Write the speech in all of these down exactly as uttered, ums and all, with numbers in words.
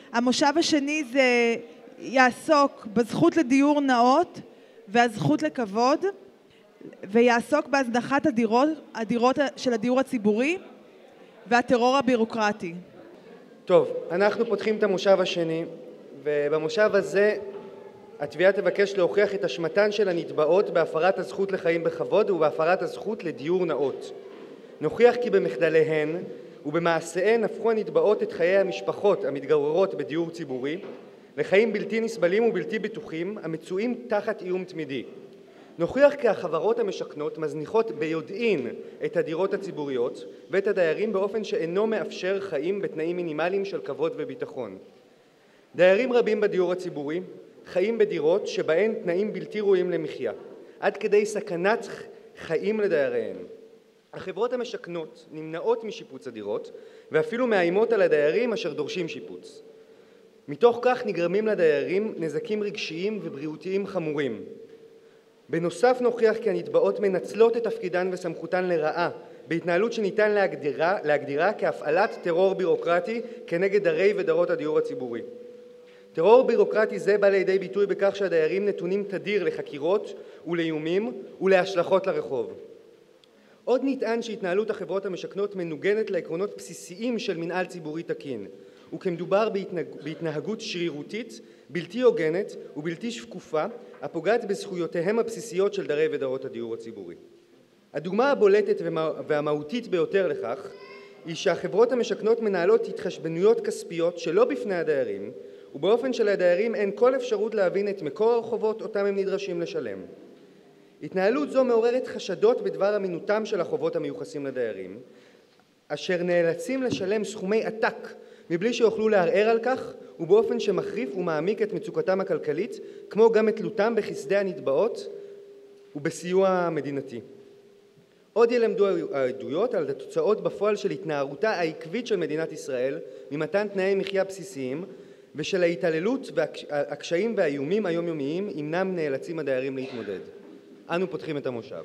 המושב השני זה יעסוק בזכות לדיור נאות והזכות לכבוד, ויעסוק בהזנחת הדירות, הדירות של הדיור הציבורי והטרור הבירוקרטי. טוב, אנחנו פותחים את המושב השני, ובמושב הזה התביעה תבקש להוכיח את אשמתן של הנתבעות בהפרת הזכות לחיים בכבוד ובהפרת הזכות לדיור נאות. נוכיח כי במחדליהן ובמעשיהן הפכו הנתבעות את חיי המשפחות המתגוררות בדיור ציבורי לחיים בלתי נסבלים ובלתי בטוחים המצויים תחת איום תמידי. נוכיח כי החברות המשכנות מזניחות ביודעין את הדירות הציבוריות ואת הדיירים באופן שאינו מאפשר חיים בתנאים מינימליים של כבוד וביטחון. דיירים רבים בדיור הציבורי חיים בדירות שבהן תנאים בלתי ראויים למחיה, עד כדי סכנת חיים לדייריהן. החברות המשכנות נמנעות משיפוץ הדירות ואפילו מאיימות על הדיירים אשר דורשים שיפוץ. מתוך כך נגרמים לדיירים נזקים רגשיים ובריאותיים חמורים. בנוסף נוכיח כי הנתבעות מנצלות את תפקידן וסמכותן לרעה בהתנהלות שניתן להגדירה, להגדירה כהפעלת טרור בירוקרטי כנגד דרי ודרות הדיור הציבורי. טרור בירוקרטי זה בא לידי ביטוי בכך שהדיירים נתונים תדיר לחקירות ולאיומים ולהשלכות לרחוב. עוד נטען שהתנהלות החברות המשכנות מנוגדת לעקרונות בסיסיים של מנהל ציבורי תקין, וכמדובר בהתנהג... בהתנהגות שרירותית, בלתי הוגנת ובלתי שקופה, הפוגעת בזכויותיהם הבסיסיות של דרי ודרות הדיור הציבורי. הדוגמה הבולטת ומה... והמהותית ביותר לכך, היא שהחברות המשכנות מנהלות התחשבנויות כספיות שלא בפני הדיירים, ובאופן שלדיירים אין כל אפשרות להבין את מקור החובות אותם הם נדרשים לשלם. התנהלות זו מעוררת חשדות בדבר אמינותם של החובות המיוחסים לדיירים, אשר נאלצים לשלם סכומי עתק מבלי שיוכלו לערער על כך, ובאופן שמחריף ומעמיק את מצוקתם הכלכלית, כמו גם את תלותם בחסדי הנתבעות ובסיוע מדינתי. עוד ילמדו העדויות על התוצאות בפועל של התנערותה העקבית של מדינת ישראל ממתן תנאי מחיה בסיסיים, ושל ההתעללות והקשיים והאיומים היומיומיים עמם נאלצים הדיירים להתמודד. אנו פותחים את המושב.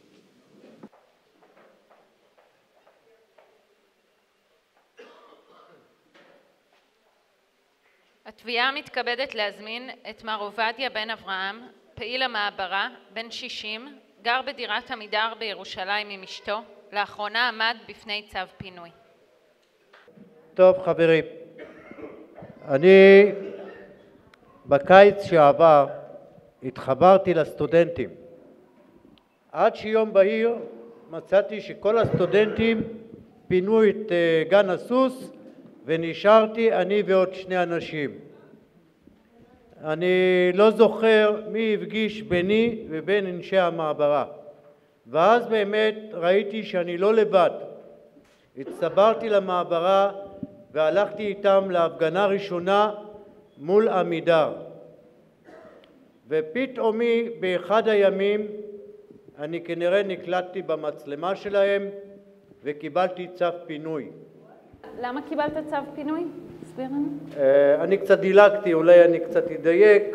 התביעה מתכבדת להזמין את מר עובדיה בן אברהם, פעיל המעברה, בן שישים, גר בדירת עמידר בירושלים עם אשתו, לאחרונה עמד בפני צו פינוי. טוב חברים, אני בקיץ שעבר התחברתי לסטודנטים. עד שיום בהיר מצאתי שכל הסטודנטים פינו את גן הסוס ונשארתי אני ועוד שני אנשים. אני לא זוכר מי הפגיש ביני ובין אנשי המעברה, ואז באמת ראיתי שאני לא לבד. הצטברתי למעברה והלכתי איתם להפגנה ראשונה מול עמידר, ופתאומי באחד הימים אני כנראה נקלטתי במצלמה שלהם וקיבלתי צו פינוי. למה קיבלת צו פינוי? תסביר לנו. אני קצת דילגתי, אולי אני קצת אדייק.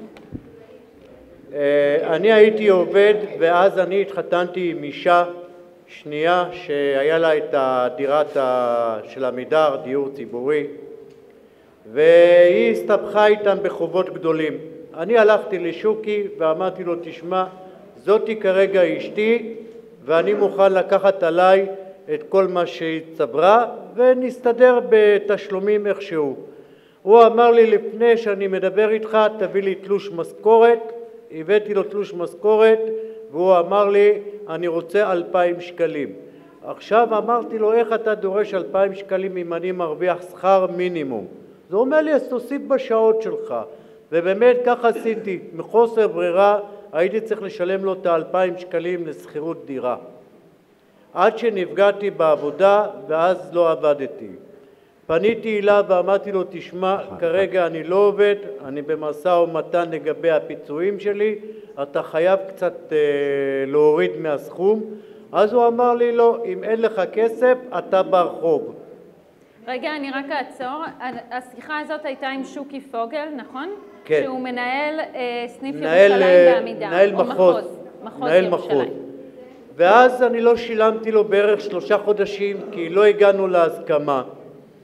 אני הייתי עובד ואז אני התחתנתי עם אישה שנייה שהיה לה את הדירת של עמידר, דיור ציבורי, והיא הסתבכה איתם בחובות גדולים. אני הלכתי לשוקי ואמרתי לו, תשמע, זאתי כרגע אשתי ואני מוכן לקחת עליי את כל מה שהצטברה ונסתדר בתשלומים איכשהו. הוא אמר לי, לפני שאני מדבר איתך תביא לי תלוש משכורת. הבאתי לו תלוש משכורת והוא אמר לי, אני רוצה אלפיים שקלים. עכשיו אמרתי לו, איך אתה דורש אלפיים שקלים אם אני מרוויח שכר מינימום? זה אומר לי, אז תוסיף בשעות שלך. ובאמת כך עשיתי, מחוסר ברירה הייתי צריך לשלם לו את האלפיים שקלים לשכירות דירה. עד שנפגעתי בעבודה ואז לא עבדתי. פניתי אליו ואמרתי לו, תשמע, כרגע אני לא עובד, אני במשא ומתן לגבי הפיצויים שלי, אתה חייב קצת אה, להוריד מהסכום. אז הוא אמר לי, לא, אם אין לך כסף אתה ברחוב. רגע, אני רק אעצור. השיחה הזאת הייתה עם שוקי פוגל, נכון? כן. שהוא מנהל אה, סניף מנהל, ירושלים בעמידר. מנהל או מחוז. מחוז, מחוז מנהל ירושלים. מחוז. ואז אני לא שילמתי לו בערך שלושה חודשים כי לא הגענו להסכמה.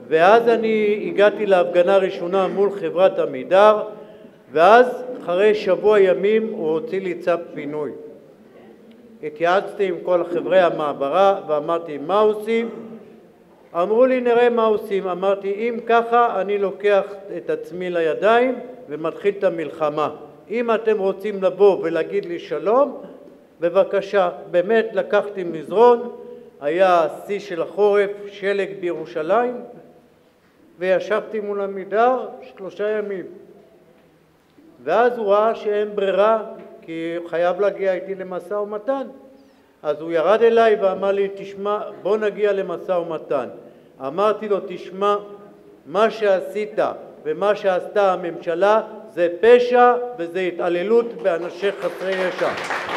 ואז אני הגעתי להפגנה ראשונה מול חברת עמידר, ואז אחרי שבוע ימים הוא הוציא לי צו פינוי. התייעצתי עם כל חברי המעברה ואמרתי מה עושים? אמרו לי נראה מה עושים. אמרתי אם ככה אני לוקח את עצמי לידיים ומתחיל את המלחמה. אם אתם רוצים לבוא ולהגיד לי שלום, בבקשה. באמת לקחתי מזרון, היה שיא של החורף, שלג בירושלים, וישבתי מול עמידר שלושה ימים. ואז הוא ראה שאין ברירה, כי הוא חייב להגיע איתי למשא ומתן. אז הוא ירד אליי ואמר לי, תשמע, בוא נגיע למשא ומתן. אמרתי לו, תשמע, מה שעשית ומה שעשתה הממשלה זה פשע וזה התעללות באנשי חסרי ישע.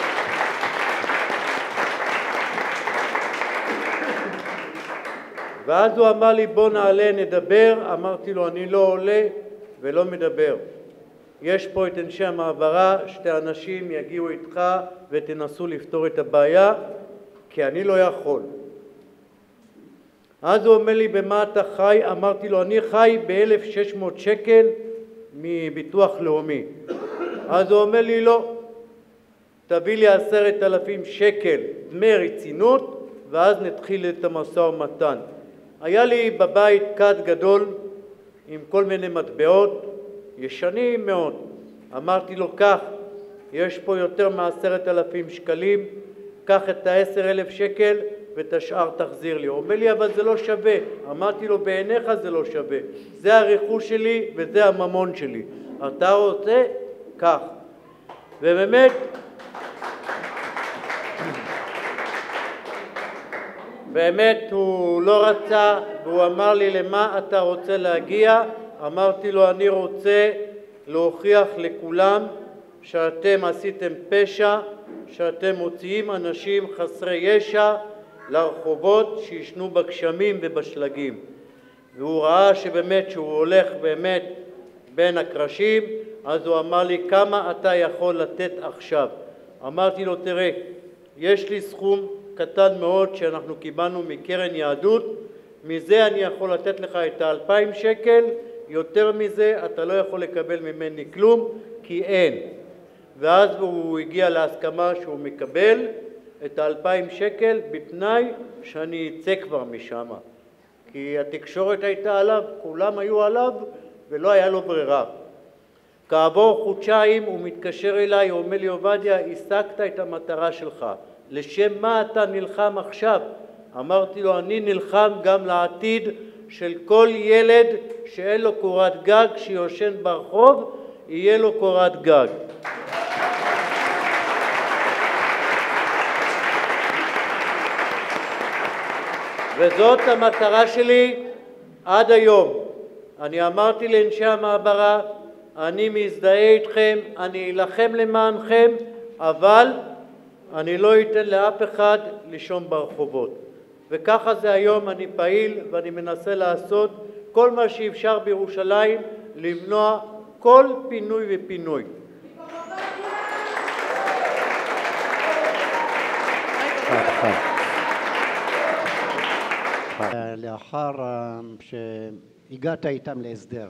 ואז הוא אמר לי, בוא נעלה נדבר. אמרתי לו, אני לא עולה ולא מדבר. יש פה את אנשי המעברה, שתי אנשים יגיעו איתך ותנסו לפתור את הבעיה, כי אני לא יכול. אז הוא אומר לי, במה אתה חי? אמרתי לו, אני חי ב-אלף ושש מאות שקל מביטוח לאומי. אז הוא אומר לי, לא, תביא לי עשרת אלפים שקל דמי רצינות, ואז נתחיל את המשא ומתן. היה לי בבית כד גדול עם כל מיני מטבעות, ישנים מאוד. אמרתי לו, כך, יש פה יותר מעשרת אלפים שקלים, קח את העשר אלף שקל ואת השאר תחזיר לי. הוא אומר לי, אבל זה לא שווה. אמרתי לו, בעיניך זה לא שווה. זה הרכוש שלי וזה הממון שלי. אתה רוצה? כך. ובאמת, באמת הוא לא רצה, והוא אמר לי, למה אתה רוצה להגיע? אמרתי לו, אני רוצה להוכיח לכולם שאתם עשיתם פשע, שאתם מוציאים אנשים חסרי ישע לרחובות שישנו בגשמים ובשלגים. והוא ראה שבאמת שהוא הולך באמת בין הקרשים, אז הוא אמר לי, כמה אתה יכול לתת עכשיו? אמרתי לו, תראה, יש לי סכום קטן מאוד שאנחנו קיבלנו מקרן יהדות, מזה אני יכול לתת לך את האלפיים שקל, יותר מזה אתה לא יכול לקבל ממני כלום, כי אין. ואז הוא הגיע להסכמה שהוא מקבל את האלפיים שקל בתנאי שאני אצא כבר משם. כי התקשורת הייתה עליו, כולם היו עליו ולא היה לו ברירה. כעבור חודשיים הוא מתקשר אליי, הוא אומר לי, עובדיה, השגת את המטרה שלך. לשם מה אתה נלחם עכשיו? אמרתי לו, אני נלחם גם לעתיד של כל ילד שאין לו קורת גג, שיושן ברחוב, יהיה לו קורת גג. וזאת המטרה שלי עד היום. אני אמרתי לאנשי המעברה, אני מזדהה איתכם, אני אלחם למענכם, אבל אני לא אתן לאף אחד לישון ברחובות. וככה זה היום, אני פעיל ואני מנסה לעשות כל מה שאפשר בירושלים, למנוע כל פינוי ופינוי. לאחר שהגעת איתם להסדר,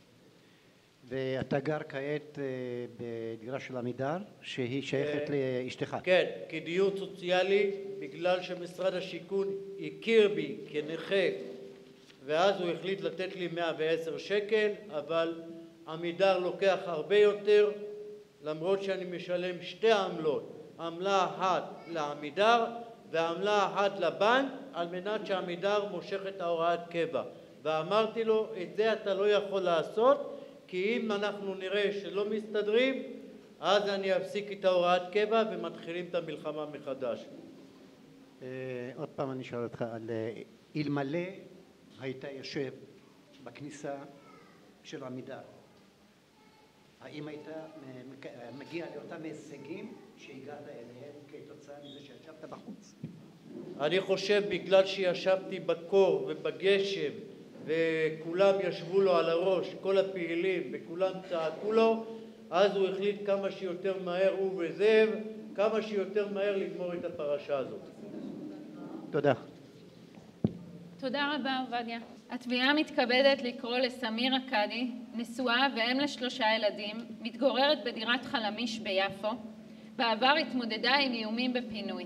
ואתה גר כעת בדירה של עמידר שהיא שייכת לאשתך. כן, כדיור סוציאלי, בגלל שמשרד השיכון הכיר בי כנכה, ואז הוא החליט לתת לי מאה ועשר שקל, אבל עמידר לוקח הרבה יותר, למרות שאני משלם שתי עמלות, עמלה אחת לעמידר ועמלה אחת לבנק, על מנת שעמידר מושך את ההוראת קבע. ואמרתי לו, את זה אתה לא יכול לעשות, כי אם אנחנו נראה שלא מסתדרים, אז אני אפסיק את ההוראת קבע ומתחילים את המלחמה מחדש. עוד פעם אני שואל אותך, על אלמלא היית יושב בכניסה של עמידר, האם היית מגיע לאותם הישגים שהגעת אליהם כתוצאה מזה שישבת בחוץ? אני חושב בגלל שישבתי בקור ובגשם וכולם ישבו לו על הראש, כל הפעילים, וכולם צעקו לו, אז הוא החליט כמה שיותר מהר, הוא וזאב, כמה שיותר מהר לגמור את הפרשה הזאת. תודה. תודה רבה עובדיה. התביעה מתכבדת לקרוא לסמיר אקדי, נשואה ואם לשלושה ילדים, מתגוררת בדירת חלמיש ביפו. בעבר התמודדה עם איומים בפינוי.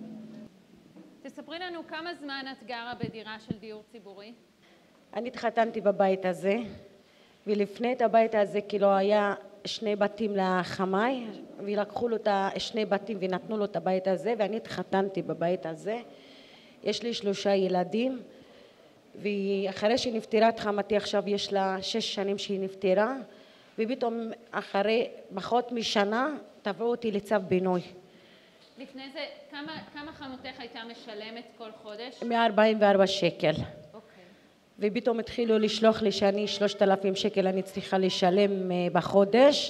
תספרי לנו כמה זמן את גרה בדירה של דיור ציבורי? אני התחתנתי בבית הזה, ולפני את הבית הזה כאילו היה שני בתים לחמיי, ולקחו לו את שני בתים ונתנו לו את הבית הזה, ואני התחתנתי בבית הזה. יש לי שלושה ילדים, ואחרי שהיא נפטרה, את חמתי עכשיו יש לה שש שנים שהיא נפטרה, ופתאום אחרי פחות משנה תבעו אותי לצו בינוי. לפני זה, כמה, כמה חמותך הייתה משלמת כל חודש? מאה ארבעים וארבע שקל. אוקיי. ופתאום התחילו לשלוח לי שאני שלושת אלפים שקל אני צריכה לשלם בחודש,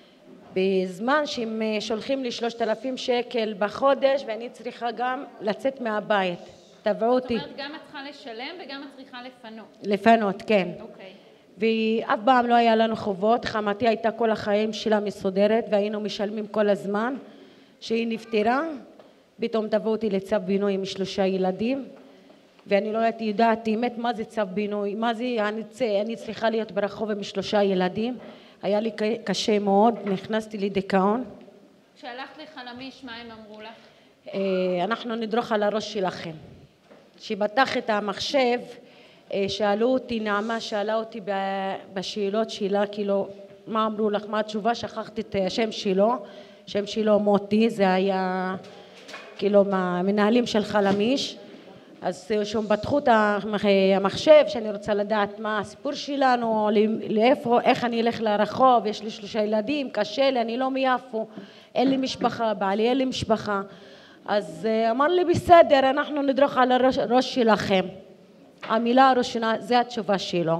בזמן שהם שולחים לי שלושת אלפים שקל בחודש, ואני צריכה גם לצאת מהבית. תבעו אותי. זאת אומרת, גם את צריכה לשלם וגם את צריכה לפנות. לפנות, כן. אוקיי. ואף פעם לא היה לנו חובות. חמתי הייתה כל החיים שלה מסודרת, והיינו משלמים כל הזמן. שהיא נפטרה, פתאום תבעו אותי לצו בינוי עם שלושה ילדים, ואני לא הייתי יודעת באמת מה זה צו בינוי, מה זה, אני, אני צריכה להיות ברחוב עם שלושה ילדים. היה לי קשה מאוד, נכנסתי לדיכאון. כשהלכת לחלמיש, מה הם אמרו לך? אנחנו נדרוך על הראש שלכם. כשפתח את המחשב, שאלו אותי, נעמה שאלה אותי בשאלות שלה, כאילו, מה אמרו לך, מה התשובה? שכחתי את השם שלו, שם שלו מוטי, זה היה כאילו מנהלים של חלמיש. אז שהם פתחו את המחשב, שאני רוצה לדעת מה הסיפור שלנו, לאיפה, איך אני אלך לרחוב, יש לי שלושה ילדים, קשה לי, אני לא מיפו, אין לי משפחה, בעלי אין לי משפחה. אז אמר לי בסדר, אנחנו נדרוך על הראש שלכם. המילה הראשונה, זה התשובה שלו.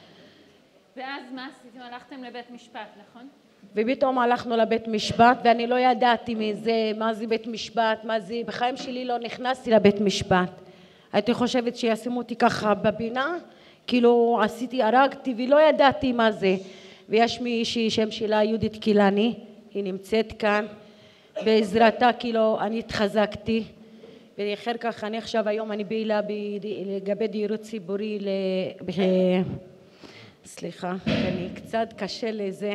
ואז מה עשיתם? הלכתם לבית משפט, נכון? ופתאום הלכנו לבית משפט, ואני לא ידעתי מזה, מה זה בית משפט, מה זה, בחיים שלי לא נכנסתי לבית משפט. הייתי חושבת שישימו אותי ככה בבינה, כאילו עשיתי, הרגתי ולא ידעתי מה זה. ויש מישהי שם שלה יהודית קילני, היא נמצאת כאן, בעזרתה כאילו אני התחזקתי, ואחר כך אני עכשיו היום אני פעילה לגבי דיור ציבורי, סליחה, אני קצת קשה לזה.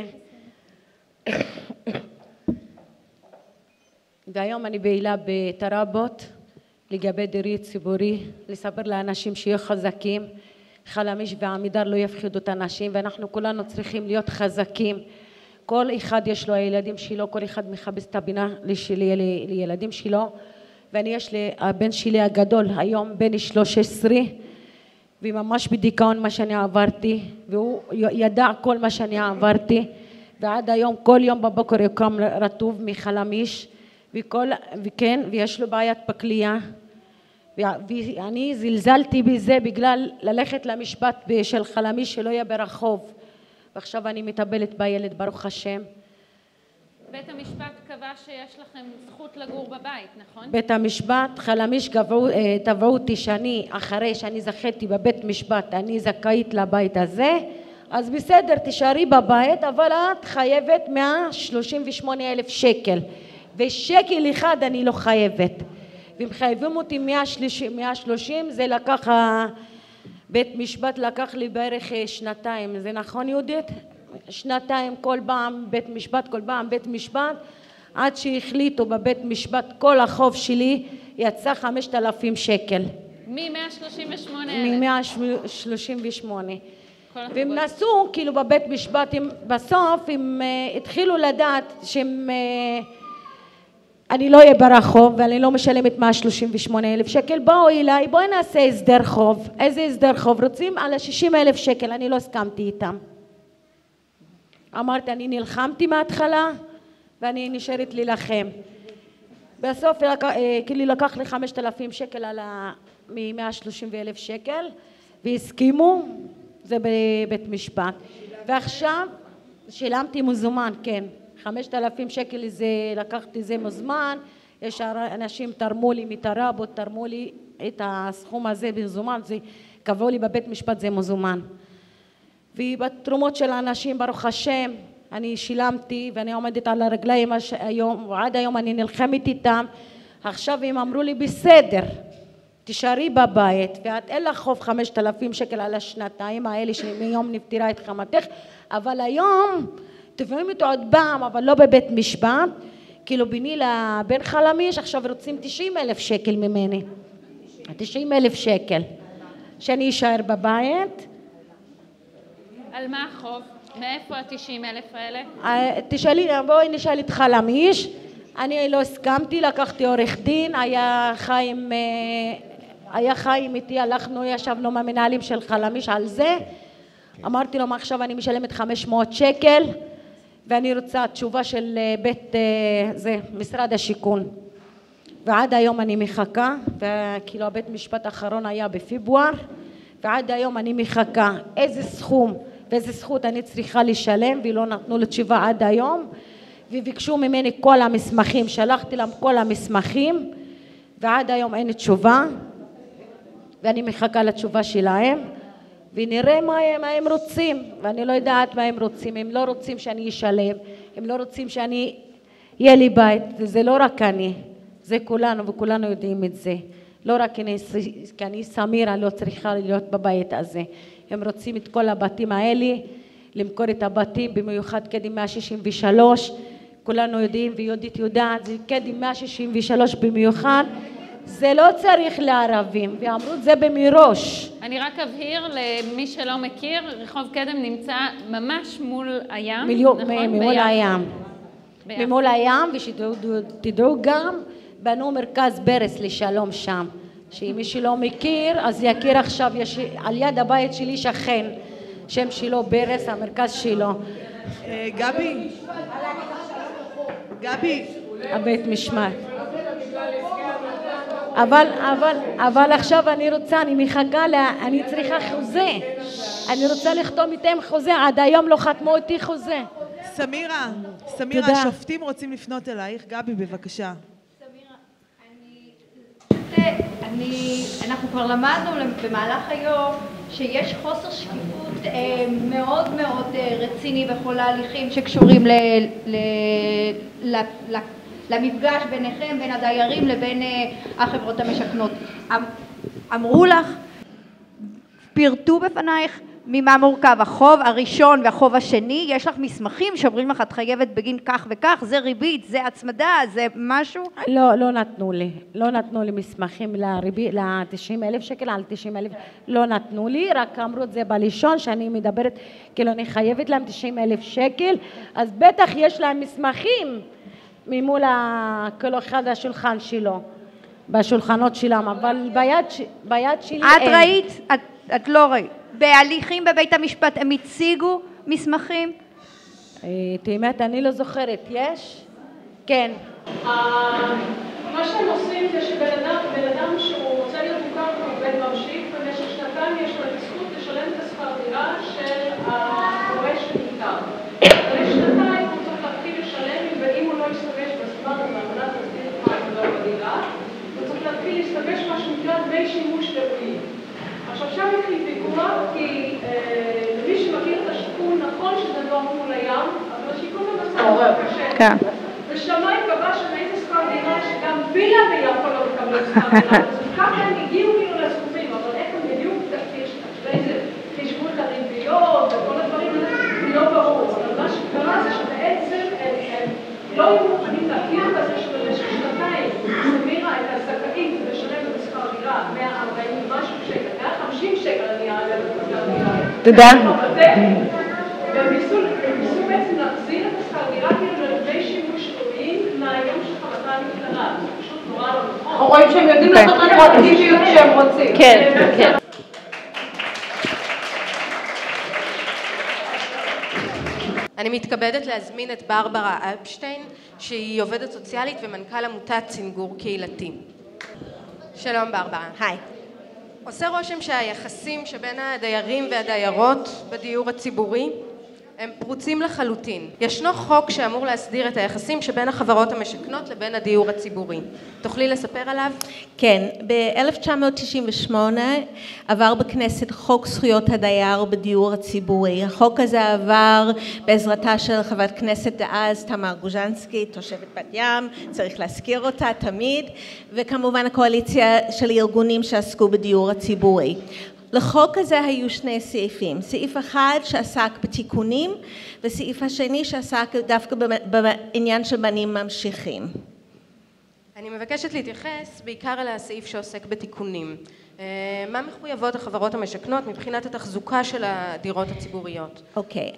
והיום אני פעילה בתרבות לגבי דיור ציבורי, לספר לאנשים שיהיו חזקים, חלמיש ועמידר לא יפחידו את האנשים, ואנחנו כולנו צריכים להיות חזקים. כל אחד יש לו הילדים שלו, כל אחד מחפש את הבינה לילדים שלו, ואני יש לי, הבן שלי הגדול היום בן שלוש עשרה, וממש בדיכאון מה שאני עברתי, והוא ידע כל מה שאני עברתי, ועד היום כל יום בבוקר יקום רטוב מחלמיש, וכל, וכן, ויש לו בעיית בכליה, ואני זלזלתי בזה בגלל ללכת למשפט של חלמיש שלא יהיה ברחוב, ועכשיו אני מטפלת בילד ברוך השם. בית המשפט קבע שיש לכם זכות לגור בבית, נכון? בית המשפט, חלמיש תבעו אותי שאני, אחרי שאני זכיתי בבית משפט, אני זכאית לבית הזה, אז בסדר, תשארי בבית, אבל את חייבת מאה שלושים ושמונה אלף שקל, ושקל אחד אני לא חייבת. והם חייבים אותי מאה שלושים, זה לקח, בית משפט לקח לי בערך שנתיים, זה נכון יהודית? שנתיים כל פעם בית משפט, כל פעם בית משפט, עד שהחליטו בבית משפט כל החוב שלי יצא חמשת אלפים שקל. מ-מאה שלושים ושמונה אלף? מ-מאה שלושים ושמונה. והם נסו כאילו בבית משפט, בסוף הם התחילו לדעת שהם, אני לא אהיה ברחוב ואני לא משלמת מאה שלושים ושמונה אלף שקל, באו אליי, בואי נעשה הסדר חוב. איזה הסדר חוב? רוצים על ה-שישים אלף שקל, אני לא הסכמתי איתם. אמרתי, אני נלחמתי מההתחלה ואני נשארת להילחם. בסוף כאילו לקח לי חמשת אלפים שקל על מ-מאה שלושים אלף שקל, והסכימו, זה בבית משפט. ועכשיו שילמתי מזומן, כן. חמשת אלפים שקל זה, לקחתי זה מזומן, יש אנשים תרמו לי מתרבות, תרמו לי את הסכום הזה במזומן, זה קבעו לי בבית משפט זה מזומן. ובתרומות של האנשים ברוך השם אני שילמתי ואני עומדת על הרגליים היום, ועד היום אני נלחמת איתם. עכשיו הם אמרו לי בסדר, תשארי בבית, ואת אין לך חוב חמשת אלפים שקל על השנתיים האלה שמיום נפטרה את חמתך, אבל היום תביאו אותו עוד פעם, אבל לא בבית משפט, כאילו ביני לבן חלמיש עכשיו רוצים תשעים אלף שקל ממני, תשעים אלף שקל, שאני אשאר בבית. על מה החוב? מאיפה ה-תשעים אלף האלה? תשאלי, בואי נשאל את חלמיש, אני לא הסכמתי, לקחתי עורך דין, היה חיים, היה חיים איתי, הלכנו, ישבנו מהמנהלים של חלמיש על זה, אמרתי לו, מה עכשיו אני משלמת חמש מאות שקל, ואני רוצה תשובה של בית, זה, משרד השיכון. ועד היום אני מחכה, וכאילו הבית משפט האחרון היה בפברואר, ועד היום אני מחכה איזה סכום ואיזה זכות אני צריכה לשלם, ולא נתנו לו תשובה עד היום, וביקשו ממני כל המסמכים, שלחתי להם כל המסמכים, ועד היום אין תשובה, ואני מחכה לתשובה שלהם, ונראה מה הם, מה הם רוצים, ואני לא יודעת מה הם רוצים, הם לא רוצים שאני אשלם, הם לא רוצים שאני, יהיה לי בית, זה לא רק אני, זה כולנו, וכולנו יודעים את זה, לא רק אני, כי אני סמירה לא צריכה להיות בבית הזה, הם רוצים את כל הבתים האלה, למכור את הבתים, במיוחד קדם מאה שישים ושלוש, כולנו יודעים ויודית יודעת, זה קדם מאה שישים ושלוש במיוחד, זה לא צריך לערבים, ואמרו את זה במראש. אני רק אבהיר למי שלא מכיר, רחוב קדם נמצא ממש מול הים, מיליון, נכון? ממול הים. ביפו. ממול הים, ושתדעו גם, בנו מרכז ברס לשלום שם. שאם מי שלא מכיר, אז יכיר עכשיו, יש, על יד הבית שלי שכן, שם שלו ברס, המרכז שלו. גבי, גבי. הבית משמעת. אבל, אבל, אבל עכשיו אני רוצה, אני מחכה, לה, אני צריכה חוזה. אני רוצה לכתוב איתם חוזה, עד היום לא חתמו אותי חוזה. סמירה, סמירה, השופטים רוצים לפנות אלייך. גבי, בבקשה. אני, אנחנו כבר למדנו במהלך היום שיש חוסר שקיפות אה, מאוד מאוד אה, רציני בכל ההליכים שקשורים ל, ל, ל, ל, למפגש ביניכם, בין הדיירים לבין אה, החברות המשכנות. אמרו לך, פירטו בפנייך ממה מורכב החוב הראשון והחוב השני, יש לך מסמכים שאומרים לך את חייבת בגין כך וכך, זה ריבית, זה הצמדה, זה משהו? לא, לא נתנו לי, לא נתנו לי מסמכים לריבית, ל-תשעים אלף שקל, על תשעים אלף, לא נתנו לי, רק אמרו את זה בלישון שאני מדברת, כאילו אני חייבת להם תשעים אלף שקל, אז בטח יש להם מסמכים ממול כל אחד השולחן שלו, בשולחנות שלהם, אבל ביד, ביד שלי את אין. ראית? את, את לא ראית. בהליכים בבית המשפט הם הציגו מסמכים? תאמת, אני לא זוכרת, יש? כן. מה שהם עושים זה שבן אדם שהוא רוצה להיות מוכר כעובד ממשיך, במשך שנתיים יש לו את הזכות לשלם את השכר דירה של ההורה שנפטר. אחרי שנתיים הוא צריך להתחיל לשלם, ואם הוא לא ישתמש בזמן הזה, על מנת להסדיר את מה בדירה, הוא צריך להתחיל להשתמש מה שנקרא דמי שימוש ראויים. עכשיו שם התחיל ויכוח, כי למי שמכיר את השיקול, נכון שזה לא מול הים, אבל השיקול במצב קשה. ושמיים קבע שמאיזה שכר דירה שגם וילה ביפו לא מקבלת שכר דירה. אז ככה הם הגיעו כאילו לסכומים, אבל איך הם בדיוק באיזה חישבו את הריביות וכל הדברים האלה, לא ברור. אבל מה שקרה זה שבעצם הם לא היו מוכנים להכיר בזה שבמשך שנתיים סמירה את הזכאית לשלם את שכר דירה מאה וארבעים ומשהו שקל, מאה וחמישים שקל אני אעלה את שכר דירה. תודה. והם ניסו בעצם להחזיר את השכר דירה כאילו לדמי שימוש ראויים מהיום שחמתה נפטרה. זה פשוט נורא לא נכון. אנחנו רואים שהם יודעים לעשות רטרואקטיביות כשהם רוצים. כן, כן. אני מתכבדת להזמין את ברברה אלפשטיין, שהיא עובדת סוציאלית ומנכ"ל עמותת צינגור קהילתי. שלום ברברה. היי. עושה רושם שהיחסים שבין הדיירים והדיירות בדיור הציבורי הם פרוצים לחלוטין. ישנו חוק שאמור להסדיר את היחסים שבין החברות המשכנות לבין הדיור הציבורי. תוכלי לספר עליו? כן, ב-אלף תשע מאות תשעים ושמונה עבר בכנסת חוק זכויות הדייר בדיור הציבורי. החוק הזה עבר בעזרתה של חברת כנסת דאז תמר גוז'נסקי, תושבת בת ים, צריך להזכיר אותה תמיד, וכמובן הקואליציה של ארגונים שעסקו בדיור הציבורי. לחוק הזה היו שני סעיפים, סעיף אחד שעסק בתיקונים וסעיף השני שעסק דווקא בעניין של בנים ממשיכים. אני מבקשת להתייחס בעיקר על הסעיף שעוסק בתיקונים. מה מחויבות החברות המשכנות מבחינת התחזוקה של הדירות הציבוריות? אוקיי,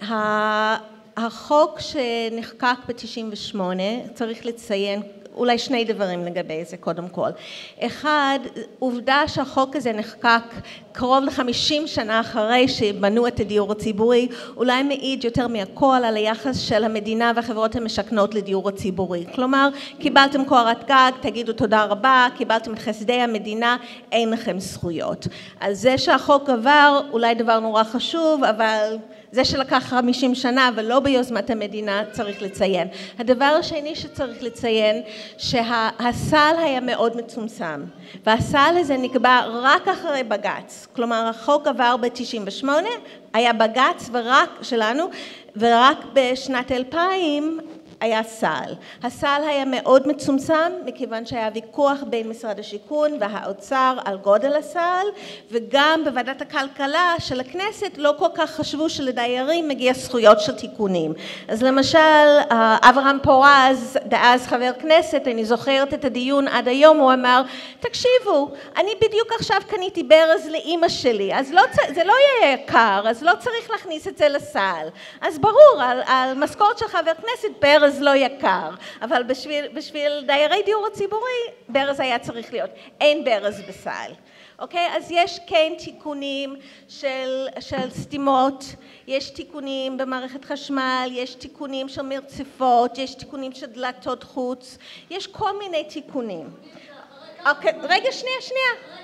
החוק שנחקק ב-תשעים ושמונה צריך לציין אולי שני דברים לגבי זה קודם כל. אחד, עובדה שהחוק הזה נחקק קרוב ל-חמישים שנה אחרי שבנו את הדיור הציבורי, אולי מעיד יותר מהכל על היחס של המדינה והחברות המשכנות לדיור הציבורי. כלומר, קיבלתם קורת גג, תגידו תודה רבה, קיבלתם את חסדי המדינה, אין לכם זכויות. אז זה שהחוק עבר, אולי דבר נורא חשוב, אבל זה שלקח חמישים שנה ולא ביוזמת המדינה צריך לציין. הדבר השני שצריך לציין שהסל היה מאוד מצומצם והסל הזה נקבע רק אחרי בג"ץ. כלומר החוק עבר ב-תשעים ושמונה, היה בג"ץ ורק שלנו ורק בשנת אלפיים היה סל. הסל היה מאוד מצומצם מכיוון שהיה ויכוח בין משרד השיכון והאוצר על גודל הסל, וגם בוועדת הכלכלה של הכנסת לא כל כך חשבו שלדיירים מגיע זכויות של תיקונים. אז למשל אברהם פורז, דאז חבר כנסת, אני זוכרת את הדיון עד היום, הוא אמר, תקשיבו, אני בדיוק עכשיו קניתי ברז לאמא שלי, אז לא, זה לא יהיה יקר, אז לא צריך להכניס את זה לסל. אז ברור, על, על משכורת של חבר כנסת ברז לא יקר, אבל בשביל, בשביל דיירי דיור הציבורי ברז היה צריך להיות. אין ברז בסל. אוקיי? אז יש כן תיקונים של, של סתימות, יש תיקונים במערכת חשמל, יש תיקונים של מרצפות, יש תיקונים של דלתות חוץ, יש כל מיני תיקונים. אוקיי, רגע, שנייה, שנייה.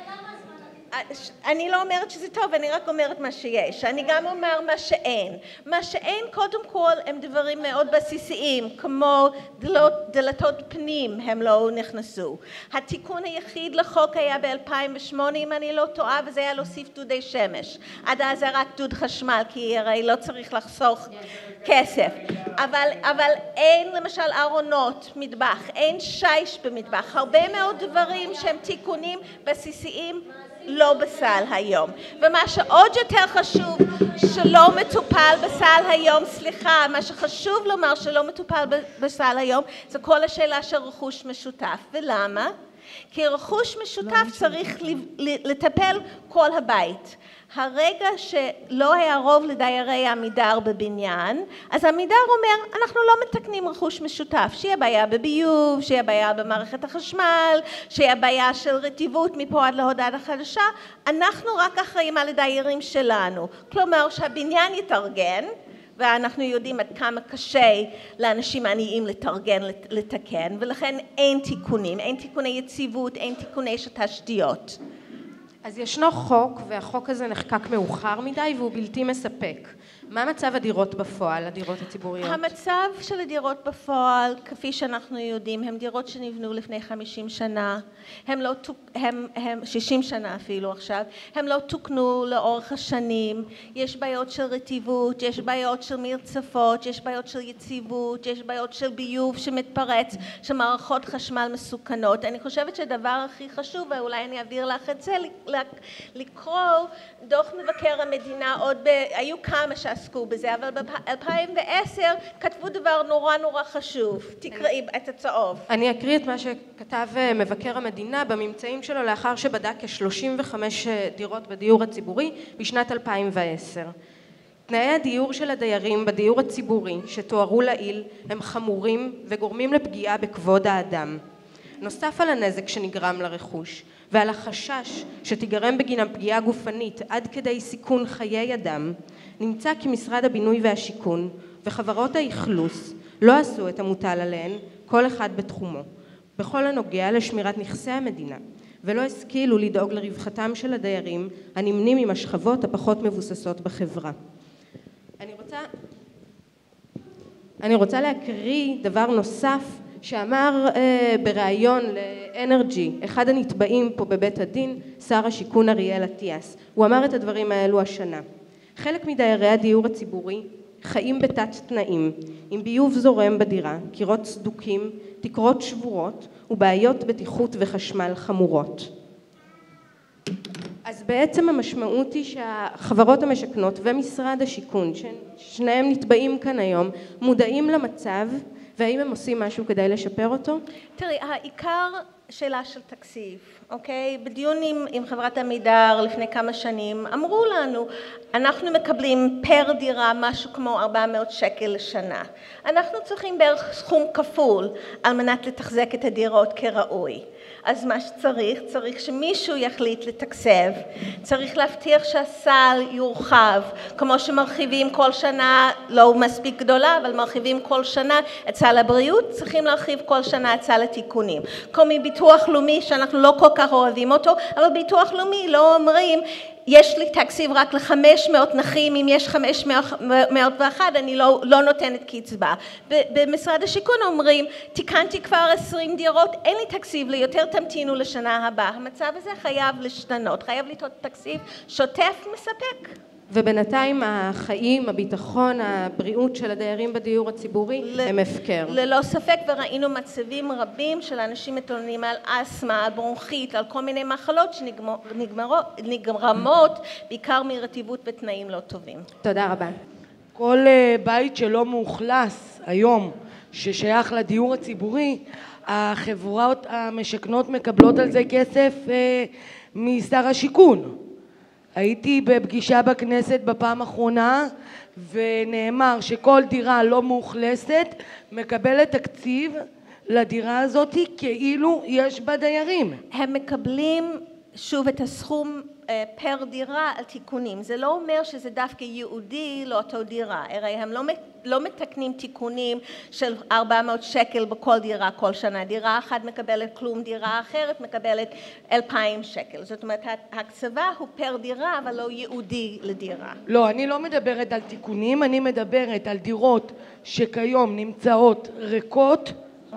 אני לא אומרת שזה טוב, אני רק אומרת מה שיש. אני גם אומר מה שאין. מה שאין קודם כל הם דברים מאוד בסיסיים, כמו דלות, דלתות פנים הם לא נכנסו. התיקון היחיד לחוק היה ב-אלפיים ושמונה אם אני לא טועה, וזה היה להוסיף דודי שמש. עד אז זה רק דוד חשמל, כי הרי לא צריך לחסוך כסף. אבל, אבל אין למשל ארונות, מטבח, אין שיש במטבח. הרבה מאוד דברים שהם תיקונים בסיסיים לא בסל היום. ומה שעוד יותר חשוב שלא מטופל בסל היום, סליחה, מה שחשוב לומר שלא מטופל בסל היום, זה כל השאלה של רכוש משותף. ולמה? כי רכוש משותף צריך לטפל כל הבית. הרגע שלא היה רוב לדיירי עמידר בבניין, אז עמידר אומר, אנחנו לא מתקנים רכוש משותף, שיהיה בעיה בביוב, שיהיה בעיה במערכת החשמל, שיהיה בעיה של רטיבות מפה עד להודעה החדשה, אנחנו רק אחראים על הדיירים שלנו. כלומר שהבניין יתארגן, ואנחנו יודעים עד כמה קשה לאנשים עניים לתרגן, לתקן, ולכן אין תיקונים, אין תיקוני יציבות, אין תיקוני של תשתיות. אז ישנו חוק, והחוק הזה נחקק מאוחר מדי והוא בלתי מספק. מה מצב הדירות בפועל, הדירות הציבוריות? המצב של הדירות בפועל, כפי שאנחנו יודעים, הם דירות שנבנו לפני חמישים שנה, הם לא, הם, הם שישים שנה אפילו עכשיו, הם לא תוקנו לאורך השנים, יש בעיות של רטיבות, יש בעיות של מרצפות, יש בעיות של יציבות, יש בעיות של ביוב שמתפרץ, של מערכות חשמל מסוכנות. אני חושבת שהדבר הכי חשוב, ואולי אני אעביר לך את זה, לקרוא דוח מבקר המדינה, עוד ב... היו כמה שעסקו בזה, אבל ב-אלפיים ועשר כתבו דבר נורא נורא חשוב. תקראי את הצהוב. אני אקריא את מה שכתב מבקר המדינה בממצאים שלו לאחר שבדק כ-שלושים וחמש דירות בדיור הציבורי בשנת אלפיים ועשר. תנאי הדיור של הדיירים בדיור הציבורי שתוארו לעיל הם חמורים וגורמים לפגיעה בכבוד האדם. נוסף על הנזק שנגרם לרכוש ועל החשש שתיגרם בגינם פגיעה גופנית עד כדי סיכון חיי אדם, נמצא כי משרד הבינוי והשיכון וחברות האכלוס לא עשו את המוטל עליהן, כל אחד בתחומו, בכל הנוגע לשמירת נכסי המדינה, ולא השכילו לדאוג לרווחתם של הדיירים הנמנים עם השכבות הפחות מבוססות בחברה. אני רוצה אני רוצה להקריא דבר נוסף שאמר אה, בריאיון לאנרג'י, אחד הנתבעים פה בבית הדין, שר השיכון אריאל אטיאס. הוא אמר את הדברים האלו השנה. חלק מדיירי הדיור הציבורי חיים בתת תנאים, עם ביוב זורם בדירה, קירות סדוקים, תקרות שבורות ובעיות בטיחות וחשמל חמורות. אז בעצם המשמעות היא שהחברות המשכנות ומשרד השיכון, ששניהם נתבעים כאן היום, מודעים למצב, והאם הם עושים משהו כדי לשפר אותו? תראי, העיקר שאלה של תקציב, אוקיי? בדיון עם, עם חברת עמידר לפני כמה שנים, אמרו לנו, אנחנו מקבלים פר דירה משהו כמו ארבע מאות שקל לשנה. אנחנו צריכים בערך סכום כפול על מנת לתחזק את הדירות כראוי. אז מה שצריך, צריך שמישהו יחליט לתקצב, צריך להבטיח שהסל יורחב, כמו שמרחיבים כל שנה, לא מספיק גדולה, אבל מרחיבים כל שנה את סל הבריאות, צריכים להרחיב כל שנה את סל התיקונים. כמו מביטוח לאומי, שאנחנו לא כל כך אוהבים אותו, אבל ביטוח לאומי לא אומרים, יש לי תקציב רק ל-חמש מאות נכים, אם יש חמש מאות ואחת, אני לא, לא נותנת קצבה. במשרד השיכון אומרים, תיקנתי כבר עשרים דירות, אין לי תקציב ליותר, תמתינו לשנה הבאה. המצב הזה חייב להשתנות, חייב להיות תקציב שוטף מספק. ובינתיים החיים, הביטחון, הבריאות של הדיירים בדיור הציבורי הם הפקר. ללא ספק, וראינו מצבים רבים של אנשים מתלוננים על אסמה, על ברונכית, על כל מיני מחלות שנגרמות בעיקר מרטיבות ותנאים לא טובים. תודה רבה. כל בית שלא מאוכלס היום ששייך לדיור הציבורי, החברות המשכנות מקבלות על זה כסף משר השיכון. הייתי בפגישה בכנסת בפעם האחרונה ונאמר שכל דירה לא מאוכלסת מקבלת תקציב לדירה הזאת כאילו יש בה דיירים. הם מקבלים שוב את הסכום פר דירה על תיקונים. זה לא אומר שזה דווקא ייעודי לאותו דירה. הרי הם לא, לא מתקנים תיקונים של ארבע מאות שקל בכל דירה כל שנה. דירה אחת מקבלת כלום, דירה אחרת מקבלת אלפיים שקל. זאת אומרת, ההקצבה הוא פר דירה, אבל לא ייעודי לדירה. לא, אני לא מדברת על תיקונים, אני מדברת על דירות שכיום נמצאות ריקות.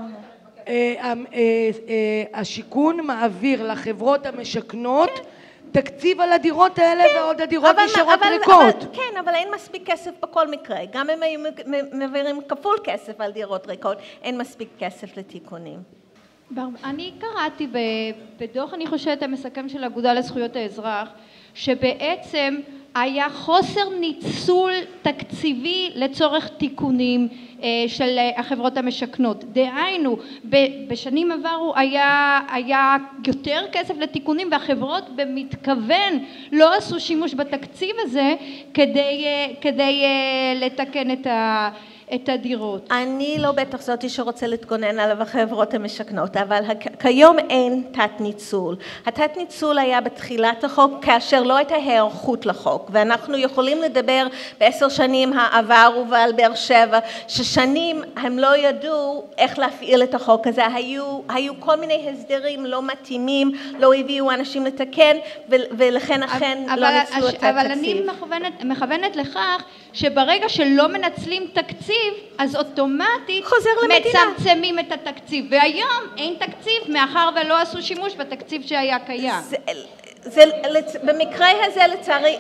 השיכון מעביר לחברות המשכנות תקציב על הדירות האלה ועוד הדירות נשארות ריקות. כן, אבל אין מספיק כסף בכל מקרה. גם אם היו מעבירים כפול כסף על דירות ריקות, אין מספיק כסף לתיקונים. אני קראתי בדוח, אני חושבת, המסכם של האגודה לזכויות האזרח, שבעצם היה חוסר ניצול תקציבי לצורך תיקונים של החברות המשכנות. דהיינו, בשנים עברו היה, היה יותר כסף לתיקונים והחברות במתכוון לא עשו שימוש בתקציב הזה כדי, כדי לתקן את ה... את הדירות. אני לא בטח זאתי שרוצה להתגונן עליו החברות המשכנות, אבל כיום אין תת ניצול. התת ניצול היה בתחילת החוק כאשר לא הייתה היערכות לחוק, ואנחנו יכולים לדבר בעשר שנים העבר ועל באר שבע, ששנים הם לא ידעו איך להפעיל את החוק הזה, היו, היו כל מיני הסדרים לא מתאימים, לא הביאו אנשים לתקן, ולכן אכן אבל, לא ניצלו את התקציב. אבל אני מכוונת, מכוונת לכך שברגע שלא מנצלים תקציב, אז אוטומטית מצמצמים את התקציב, והיום אין תקציב מאחר ולא עשו שימוש בתקציב שהיה קיים. זה, זה, במקרה הזה לצערי,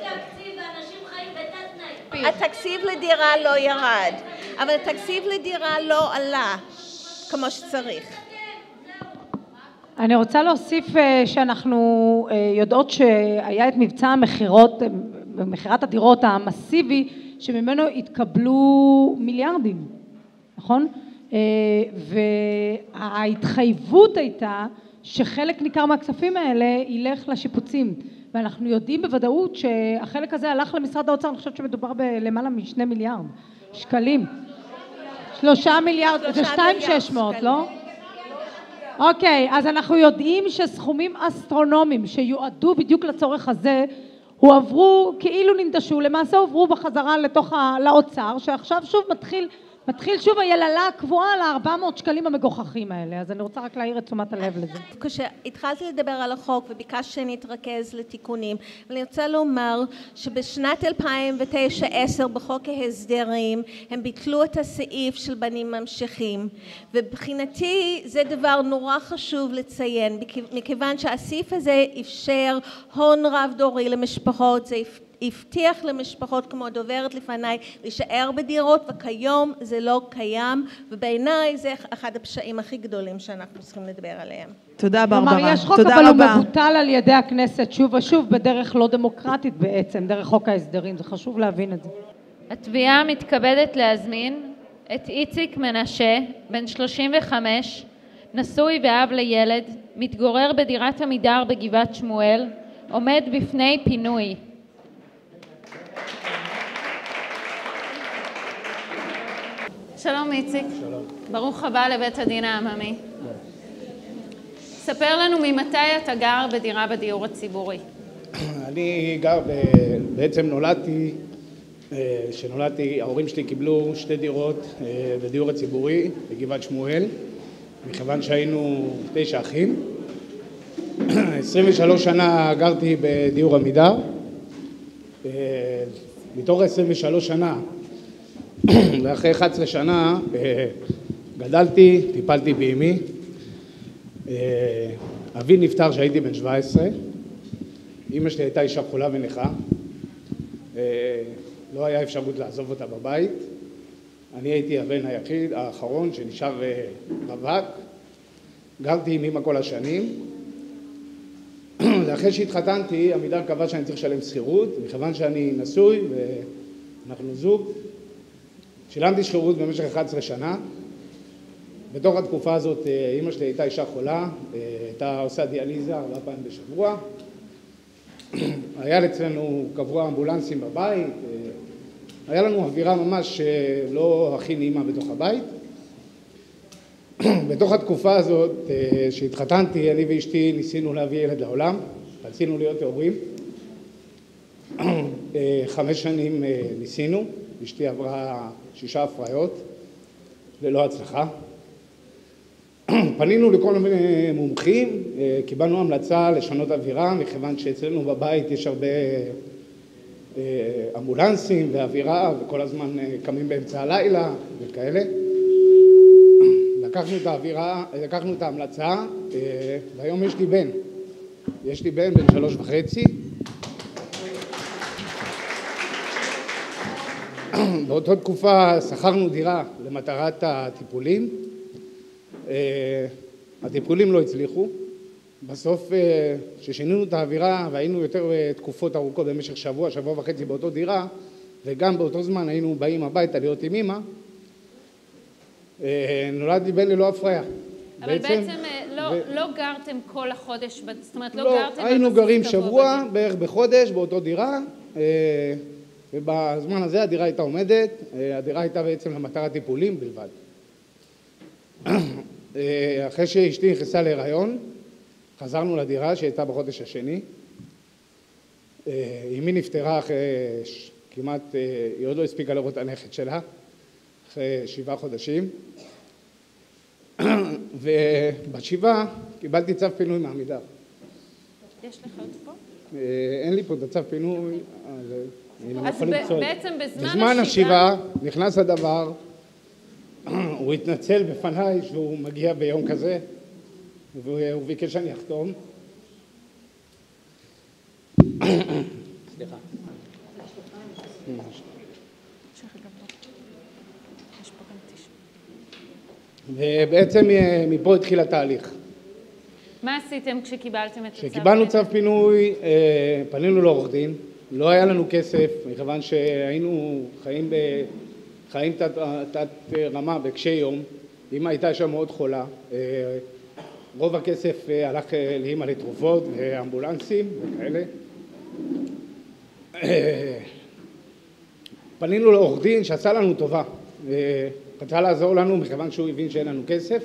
התקציב לדירה לא ירד, אבל התקציב לדירה לא עלה כמו שצריך. אני רוצה להוסיף שאנחנו יודעות שהיה את מבצע המחירות, מחירת הדירות המסיבי, שממנו התקבלו מיליארדים, נכון? וההתחייבות הייתה שחלק ניכר מהכספים האלה ילך לשיפוצים, ואנחנו יודעים בוודאות שהחלק הזה הלך למשרד האוצר, אני חושבת שמדובר בלמעלה משני מיליארד שקלים. שלושה מיליארד, זה שתיים שש מאות, לא? אוקיי, אז אנחנו יודעים שסכומים אסטרונומיים שיועדו בדיוק לצורך הזה, הועברו, כאילו ננדשו, למעשה הועברו בחזרה לתוך ה... לאוצר, שעכשיו שוב מתחיל מתחיל שוב היללה הקבועה על ה-ארבע מאות שקלים המגוחכים האלה, אז אני רוצה רק להעיר את תשומת הלב לזה. כשהתחלתי לדבר על החוק וביקשתי שנתרכז לתיקונים, ואני רוצה לומר שבשנת אלפיים ותשע עשר בחוק ההסדרים הם ביטלו את הסעיף של בנים ממשיכים, ובחינתי זה דבר נורא חשוב לציין, מכיוון שהסעיף הזה אפשר הון רב דורי למשפחות, זה הבטיח למשפחות כמו הדוברת לפניי להישאר בדירות, וכיום זה לא קיים, ובעיניי זה אחד הפשעים הכי גדולים שאנחנו צריכים לדבר עליהם. תודה ברברה. כלומר, יש חוק אבל הוא מבוטל על ידי הכנסת שוב ושוב בדרך לא דמוקרטית בעצם, דרך חוק ההסדרים, זה חשוב להבין את זה. התביעה מתכבדת להזמין את איציק מנשה, בן שלושים וחמש, נשוי ואב לילד, מתגורר בדירת עמידר בגבעת שמואל, עומד בפני פינוי. שלום איציק. שלום. ברוך הבא לבית הדין העממי. ספר לנו ממתי אתה גר בדירה בדיור הציבורי. אני גר, בעצם נולדתי, שנולדתי, ההורים שלי קיבלו שתי דירות בדיור הציבורי בגבעת שמואל, מכיוון שהיינו תשע אחים. עשרים ושלוש שנה גרתי בדיור עמידר. מתוך עשרים ושלוש שנה, ואחרי אחת עשרה שנה גדלתי, טיפלתי באמי. אבי נפטר כשהייתי בן שבע עשרה. אמא שלי הייתה אישה חולה ונכה. לא היה אפשרות לעזוב אותה בבית. אני הייתי הבן היחיד, האחרון שנשאר רווק. גרתי עם אמא כל השנים. ואחרי שהתחתנתי, עמידר קבע שאני צריך לשלם שכירות, מכיוון שאני נשוי ואנחנו זוג. שילמתי שכירות במשך אחת עשרה שנה. בתוך התקופה הזאת אמא שלי הייתה אישה חולה, הייתה עושה דיאליזה ארבע פעמים בשבוע. היה אצלנו קבוע אמבולנסים בבית, היה לנו אווירה ממש לא הכי נעימה בתוך הבית. בתוך התקופה הזאת שהתחתנתי, אני ואשתי ניסינו להביא ילד לעולם, רצינו להיות הורים. חמש שנים ניסינו, אשתי עברה שישה הפריות, ללא הצלחה. פנינו לכל מיני מומחים, קיבלנו המלצה לשנות אווירה, מכיוון שאצלנו בבית יש הרבה אמבולנסים ואווירה, וכל הזמן קמים באמצע הלילה וכאלה. לקחנו את האווירה, לקחנו את ההמלצה, והיום יש לי בן. יש לי בן, בן שלוש וחצי. באותה תקופה שכרנו דירה למטרת הטיפולים. הטיפולים לא הצליחו. בסוף ששינינו את האווירה והיינו יותר תקופות ארוכות במשך שבוע, שבוע וחצי באותו דירה, וגם באותו זמן היינו באים הביתה להיות עם אמא, נולד לי בן ללא הפריה. אבל בעצם, בעצם לא, ו... לא גרתם כל החודש, זאת אומרת לא, לא גרתם... היינו גרים שבוע בערך בחודש באותו דירה, ובזמן הזה הדירה הייתה עומדת, הדירה הייתה בעצם למטרת טיפולים בלבד. אחרי שאשתי נכנסה להיריון, חזרנו לדירה שהייתה בחודש השני. אמי נפטרה אחרי כמעט, היא עוד לא הספיקה לראות את הנכד שלה, אחרי שבעה חודשים. ובשבעה קיבלתי צו פינוי מעמידר. יש לך עוד פה? אין לי פה את הצו פינוי. אז בעצם בזמן השבעה... בזמן השבעה נכנס הדבר, הוא התנצל בפניי שהוא מגיע ביום כזה, והוא ביקש שאני אחתום. סליחה. ובעצם מפה התחיל התהליך. מה עשיתם כשקיבלתם את הצו? כשקיבלנו צו פינוי, פנינו לעורך דין, לא היה לנו כסף, מכיוון שהיינו חיים ב... חיים תת, תת רמה בקשי יום, אמא הייתה שם מאוד חולה, רוב הכסף הלך לאמא לתרופות ואמבולנסים וכאלה. פנינו לעורך דין שעשה לנו טובה, רצה לעזור לנו מכיוון שהוא הבין שאין לנו כסף,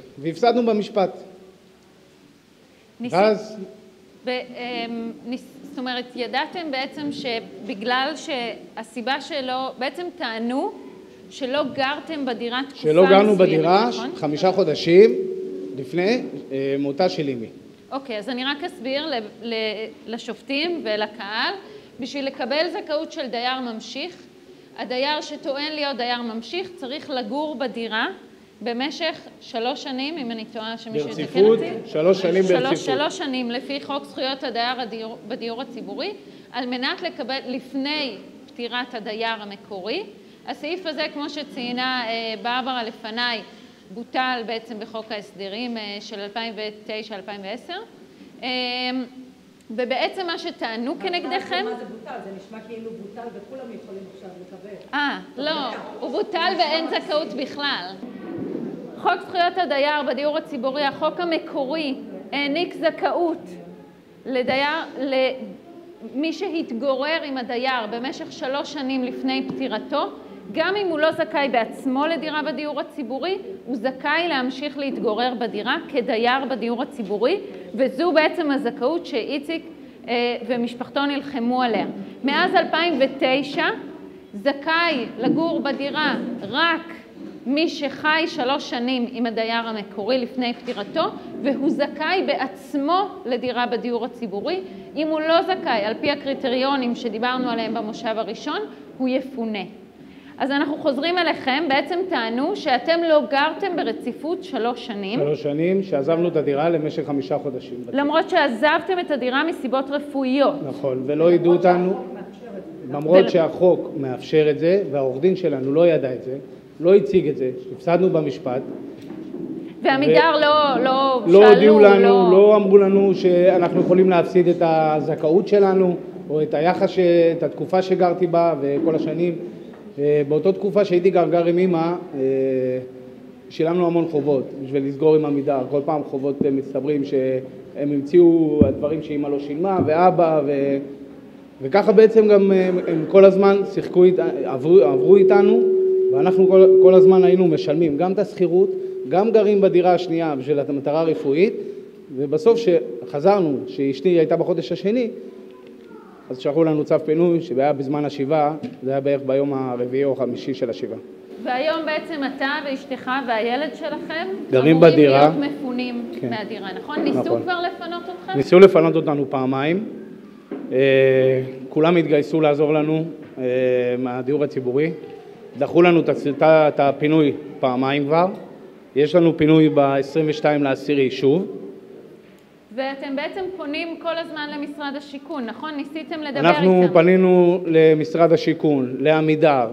והפסדנו במשפט. ואז... זאת זאת אומרת, ידעתם בעצם שבגלל שהסיבה שלא, בעצם טענו שלא גרתם בדירה תקופה מסוימת, שלא גרנו בדירה נכון? חמישה חודשים לפני אה, מותה של אמי. אוקיי, אז אני רק אסביר לשופטים ולקהל, בשביל לקבל זכאות של דייר ממשיך, הדייר שטוען להיות דייר ממשיך צריך לגור בדירה במשך שלוש שנים, אם אני טועה שמישהו יתקן אותי. ברציפות, שלוש שנים ברציפות. שלוש שנים לפי חוק זכויות הדייר הדיור, בדיור הציבורי, על מנת לקבל לפני פטירת הדייר המקורי. הסעיף הזה, כמו שציינה ברברה לפניי, בוטל בעצם בחוק ההסדרים של אלפיים ותשע אלפיים ועשר. ובעצם מה שטענו כנגדכם... מה זה בוטל? זה נשמע כאילו בוטל וכולם יכולים עכשיו לקבל. אה, לא, הוא בוטל ואין זכאות בכלל. חוק זכויות הדייר בדיור הציבורי, החוק המקורי, העניק זכאות לדייר, למי שהתגורר עם הדייר במשך שלוש שנים לפני פטירתו, גם אם הוא לא זכאי בעצמו לדירה בדיור הציבורי, הוא זכאי להמשיך להתגורר בדירה כדייר בדיור הציבורי, וזו בעצם הזכאות שאיציק אה, ומשפחתו נלחמו עליה. מאז אלפיים ותשע זכאי לגור בדירה רק מי שחי שלוש שנים עם הדייר המקורי לפני פטירתו, והוא זכאי בעצמו לדירה בדיור הציבורי. אם הוא לא זכאי על פי הקריטריונים שדיברנו עליהם במושב הראשון, הוא יפונה. אז אנחנו חוזרים אליכם, בעצם טענו שאתם לא גרתם ברציפות שלוש שנים. שלוש שנים שעזבנו את הדירה למשך חמישה חודשים. למרות שעזבתם את הדירה מסיבות רפואיות. נכון, ולא ידעו אותנו, למרות שהחוק מאפשר את זה, והעורך דין שלנו לא ידע את זה, לא הציג את זה, הפסדנו במשפט. ועמידר לא, לא שאלו, לא הודיעו לנו, לא... לא אמרו לנו שאנחנו יכולים להפסיד את הזכאות שלנו, או את היחס, את התקופה שגרתי בה וכל השנים. באותה תקופה שהייתי גרגר עם אמא, שילמנו המון חובות בשביל לסגור עם עמידר. כל פעם חובות מצטברים שהם המציאו הדברים שאמא לא שילמה, ואבא, ו... וככה בעצם גם הם כל הזמן שיחקו, עברו, עברו איתנו, ואנחנו כל, כל הזמן היינו משלמים גם את השכירות, גם גרים בדירה השנייה בשביל המטרה הרפואית, ובסוף שחזרנו, שאשתי הייתה בחודש השני, אז שלחו לנו צו פינוי, שהיה בזמן השבעה, זה היה בערך ביום הרביעי או החמישי של השבעה. והיום בעצם אתה ואשתך והילד שלכם גרים בדירה. אמורים להיות מפונים כן. מהדירה, נכון? ניסו נכון. כבר לפנות אתכם? ניסו לפנות אותנו פעמיים. אה, כולם התגייסו לעזור לנו אה, מהדיור הציבורי. דחו לנו את הפינוי פעמיים כבר. יש לנו פינוי ב-עשרים ושתיים לעשירי שוב. ואתם בעצם פונים כל הזמן למשרד השיכון, נכון? ניסיתם לדבר איתם. אנחנו פנינו למשרד השיכון, לעמידר,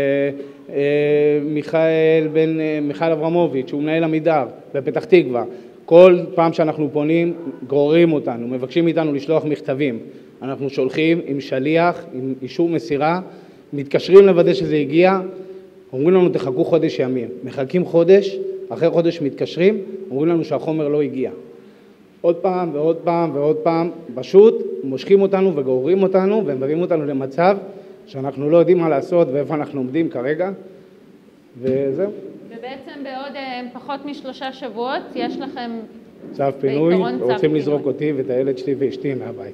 מיכאל בן, מיכאל אברמוביץ', שהוא מנהל עמידר בפתח תקווה. כל פעם שאנחנו פונים, גוררים אותנו, מבקשים מאיתנו לשלוח מכתבים. אנחנו שולחים עם שליח, עם אישור מסירה, מתקשרים לוודא שזה הגיע, אומרים לנו תחכו חודש ימים. מחכים חודש, אחרי חודש מתקשרים, אומרים לנו שהחומר לא הגיע. עוד פעם ועוד פעם ועוד פעם, פשוט מושכים אותנו וגוררים אותנו ומביאים אותנו למצב שאנחנו לא יודעים מה לעשות ואיפה אנחנו עומדים כרגע, וזהו. ובעצם בעוד פחות משלושה שבועות יש לכם צו פינוי, ורוצים לזרוק אותי ואת הילד שלי ואשתי מהבית.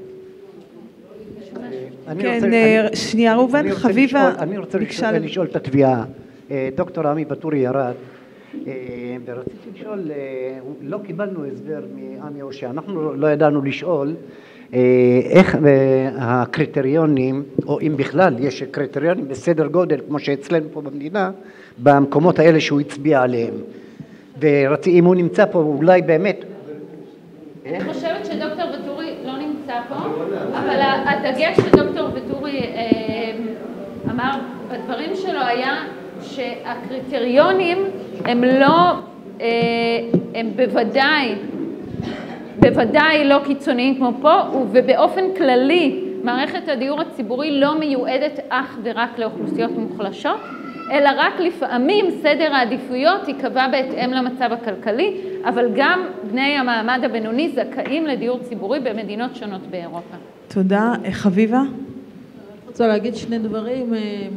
כן, שנייה ראובן, חביבה אני רוצה לשאול את התביעה. דוקטור עמי בטורי ירד, ורציתי לשאול, לא קיבלנו הסבר מעמי או שאנחנו לא ידענו לשאול איך הקריטריונים, או אם בכלל יש קריטריונים בסדר גודל כמו שאצלנו פה במדינה, במקומות האלה שהוא הצביע עליהם. ורציתי, אם הוא נמצא פה, אולי באמת... אני חושבת שדוקטור וטורי לא נמצא פה, אבל הדגש שדוקטור וטורי אמר בדברים שלו היה שהקריטריונים הם לא, הם בוודאי, בוודאי לא קיצוניים כמו פה, ובאופן כללי מערכת הדיור הציבורי לא מיועדת אך ורק לאוכלוסיות מוחלשות, אלא רק לפעמים סדר העדיפויות יקבע בהתאם למצב הכלכלי, אבל גם בני המעמד הבינוני זכאים לדיור ציבורי במדינות שונות באירופה. תודה. חביבה? אני רוצה להגיד שני דברים,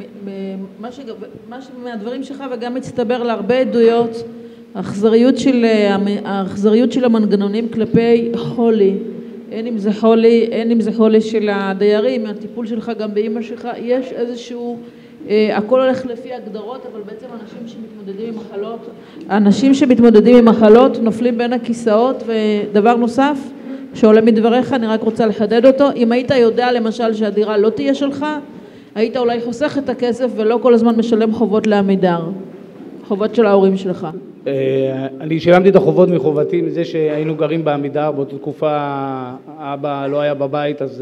מה מהדברים שלך וגם מצטבר להרבה עדויות, האכזריות של, האכזריות של המנגנונים כלפי חולי, הן אם זה חולי, הן אם זה חולי של הדיירים, הטיפול שלך גם באמא שלך, יש איזשהו, אה, הכל הולך לפי הגדרות, אבל בעצם אנשים שמתמודדים עם מחלות, אנשים שמתמודדים עם מחלות נופלים בין הכיסאות, ודבר נוסף שעולה מדבריך, אני רק רוצה לחדד אותו, אם היית יודע למשל שהדירה לא תהיה שלך, היית אולי חוסך את הכסף ולא כל הזמן משלם חובות לעמידר, חובות של ההורים שלך. אני שילמתי את החובות מחובתי מזה שהיינו גרים בעמידר, באותה תקופה האבא לא היה בבית, אז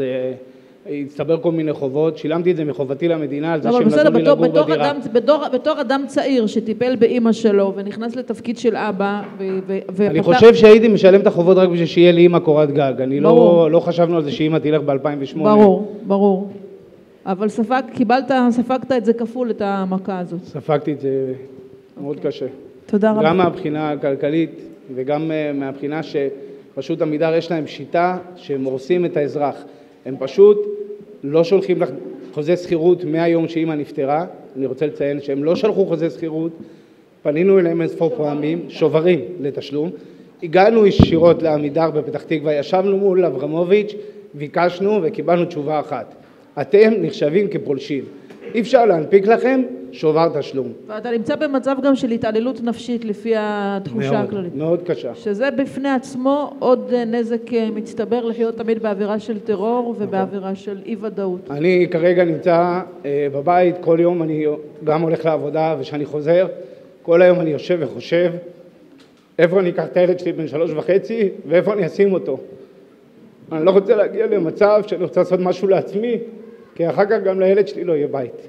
הצטבר כל מיני חובות, שילמתי את זה מחובתי למדינה על זה שהם נתנו לי לגור בדירה. בתור אדם צעיר שטיפל באמא שלו ונכנס לתפקיד של אבא ו... אני חושב שהייתי משלם את החובות רק בשביל שיהיה לי אמא קורת גג, אני לא חשבנו על זה שאמא תלך ב-אלפיים ושמונה. ברור, ברור. אבל ספג, קיבלת, ספגת את זה כפול, את המכה הזאת. ספגתי את זה מאוד קשה. תודה רבה. גם מהבחינה הכלכלית וגם מהבחינה שפשוט עמידר יש להם שיטה שהם הורסים את האזרח. הם פשוט לא שולחים לך חוזה שכירות מהיום שאמא נפטרה. אני רוצה לציין שהם לא שלחו חוזה שכירות, פנינו אליהם אינספור פעמים, שוברים לתשלום. הגענו ישירות לעמידר בפתח תקווה, ישבנו מול אברמוביץ', ביקשנו וקיבלנו תשובה אחת. אתם נחשבים כפולשים. אי אפשר להנפיק לכם שובר תשלום. ואתה נמצא במצב גם של התעללות נפשית לפי התחושה הכללית. מאוד קשה. שזה בפני עצמו עוד נזק מצטבר לחיות תמיד באווירה של טרור ובאווירה של אי ודאות. אני כרגע נמצא בבית, כל יום אני גם הולך לעבודה ושאני חוזר, כל היום אני יושב וחושב איפה אני אקח את הילד שלי בן שלוש וחצי ואיפה אני אשים אותו. אני לא רוצה להגיע למצב שאני רוצה לעשות משהו לעצמי, כי אחר כך גם לילד שלי לא יהיה בית.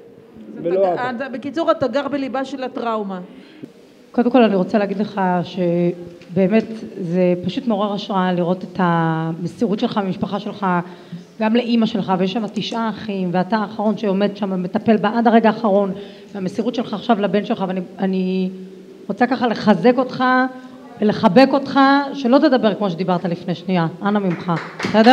בקיצור, אתה גר בליבה של הטראומה. קודם כל אני רוצה להגיד לך שבאמת זה פשוט מעורר השראה לראות את המסירות שלך, המשפחה שלך, גם לאימא שלך, ויש שם תשעה אחים, ואתה האחרון שעומד שם ומטפל בה עד הרגע האחרון, והמסירות שלך עכשיו לבן שלך, ואני רוצה ככה לחזק אותך ולחבק אותך, שלא תדבר כמו שדיברת לפני שנייה, אנא ממך, בסדר?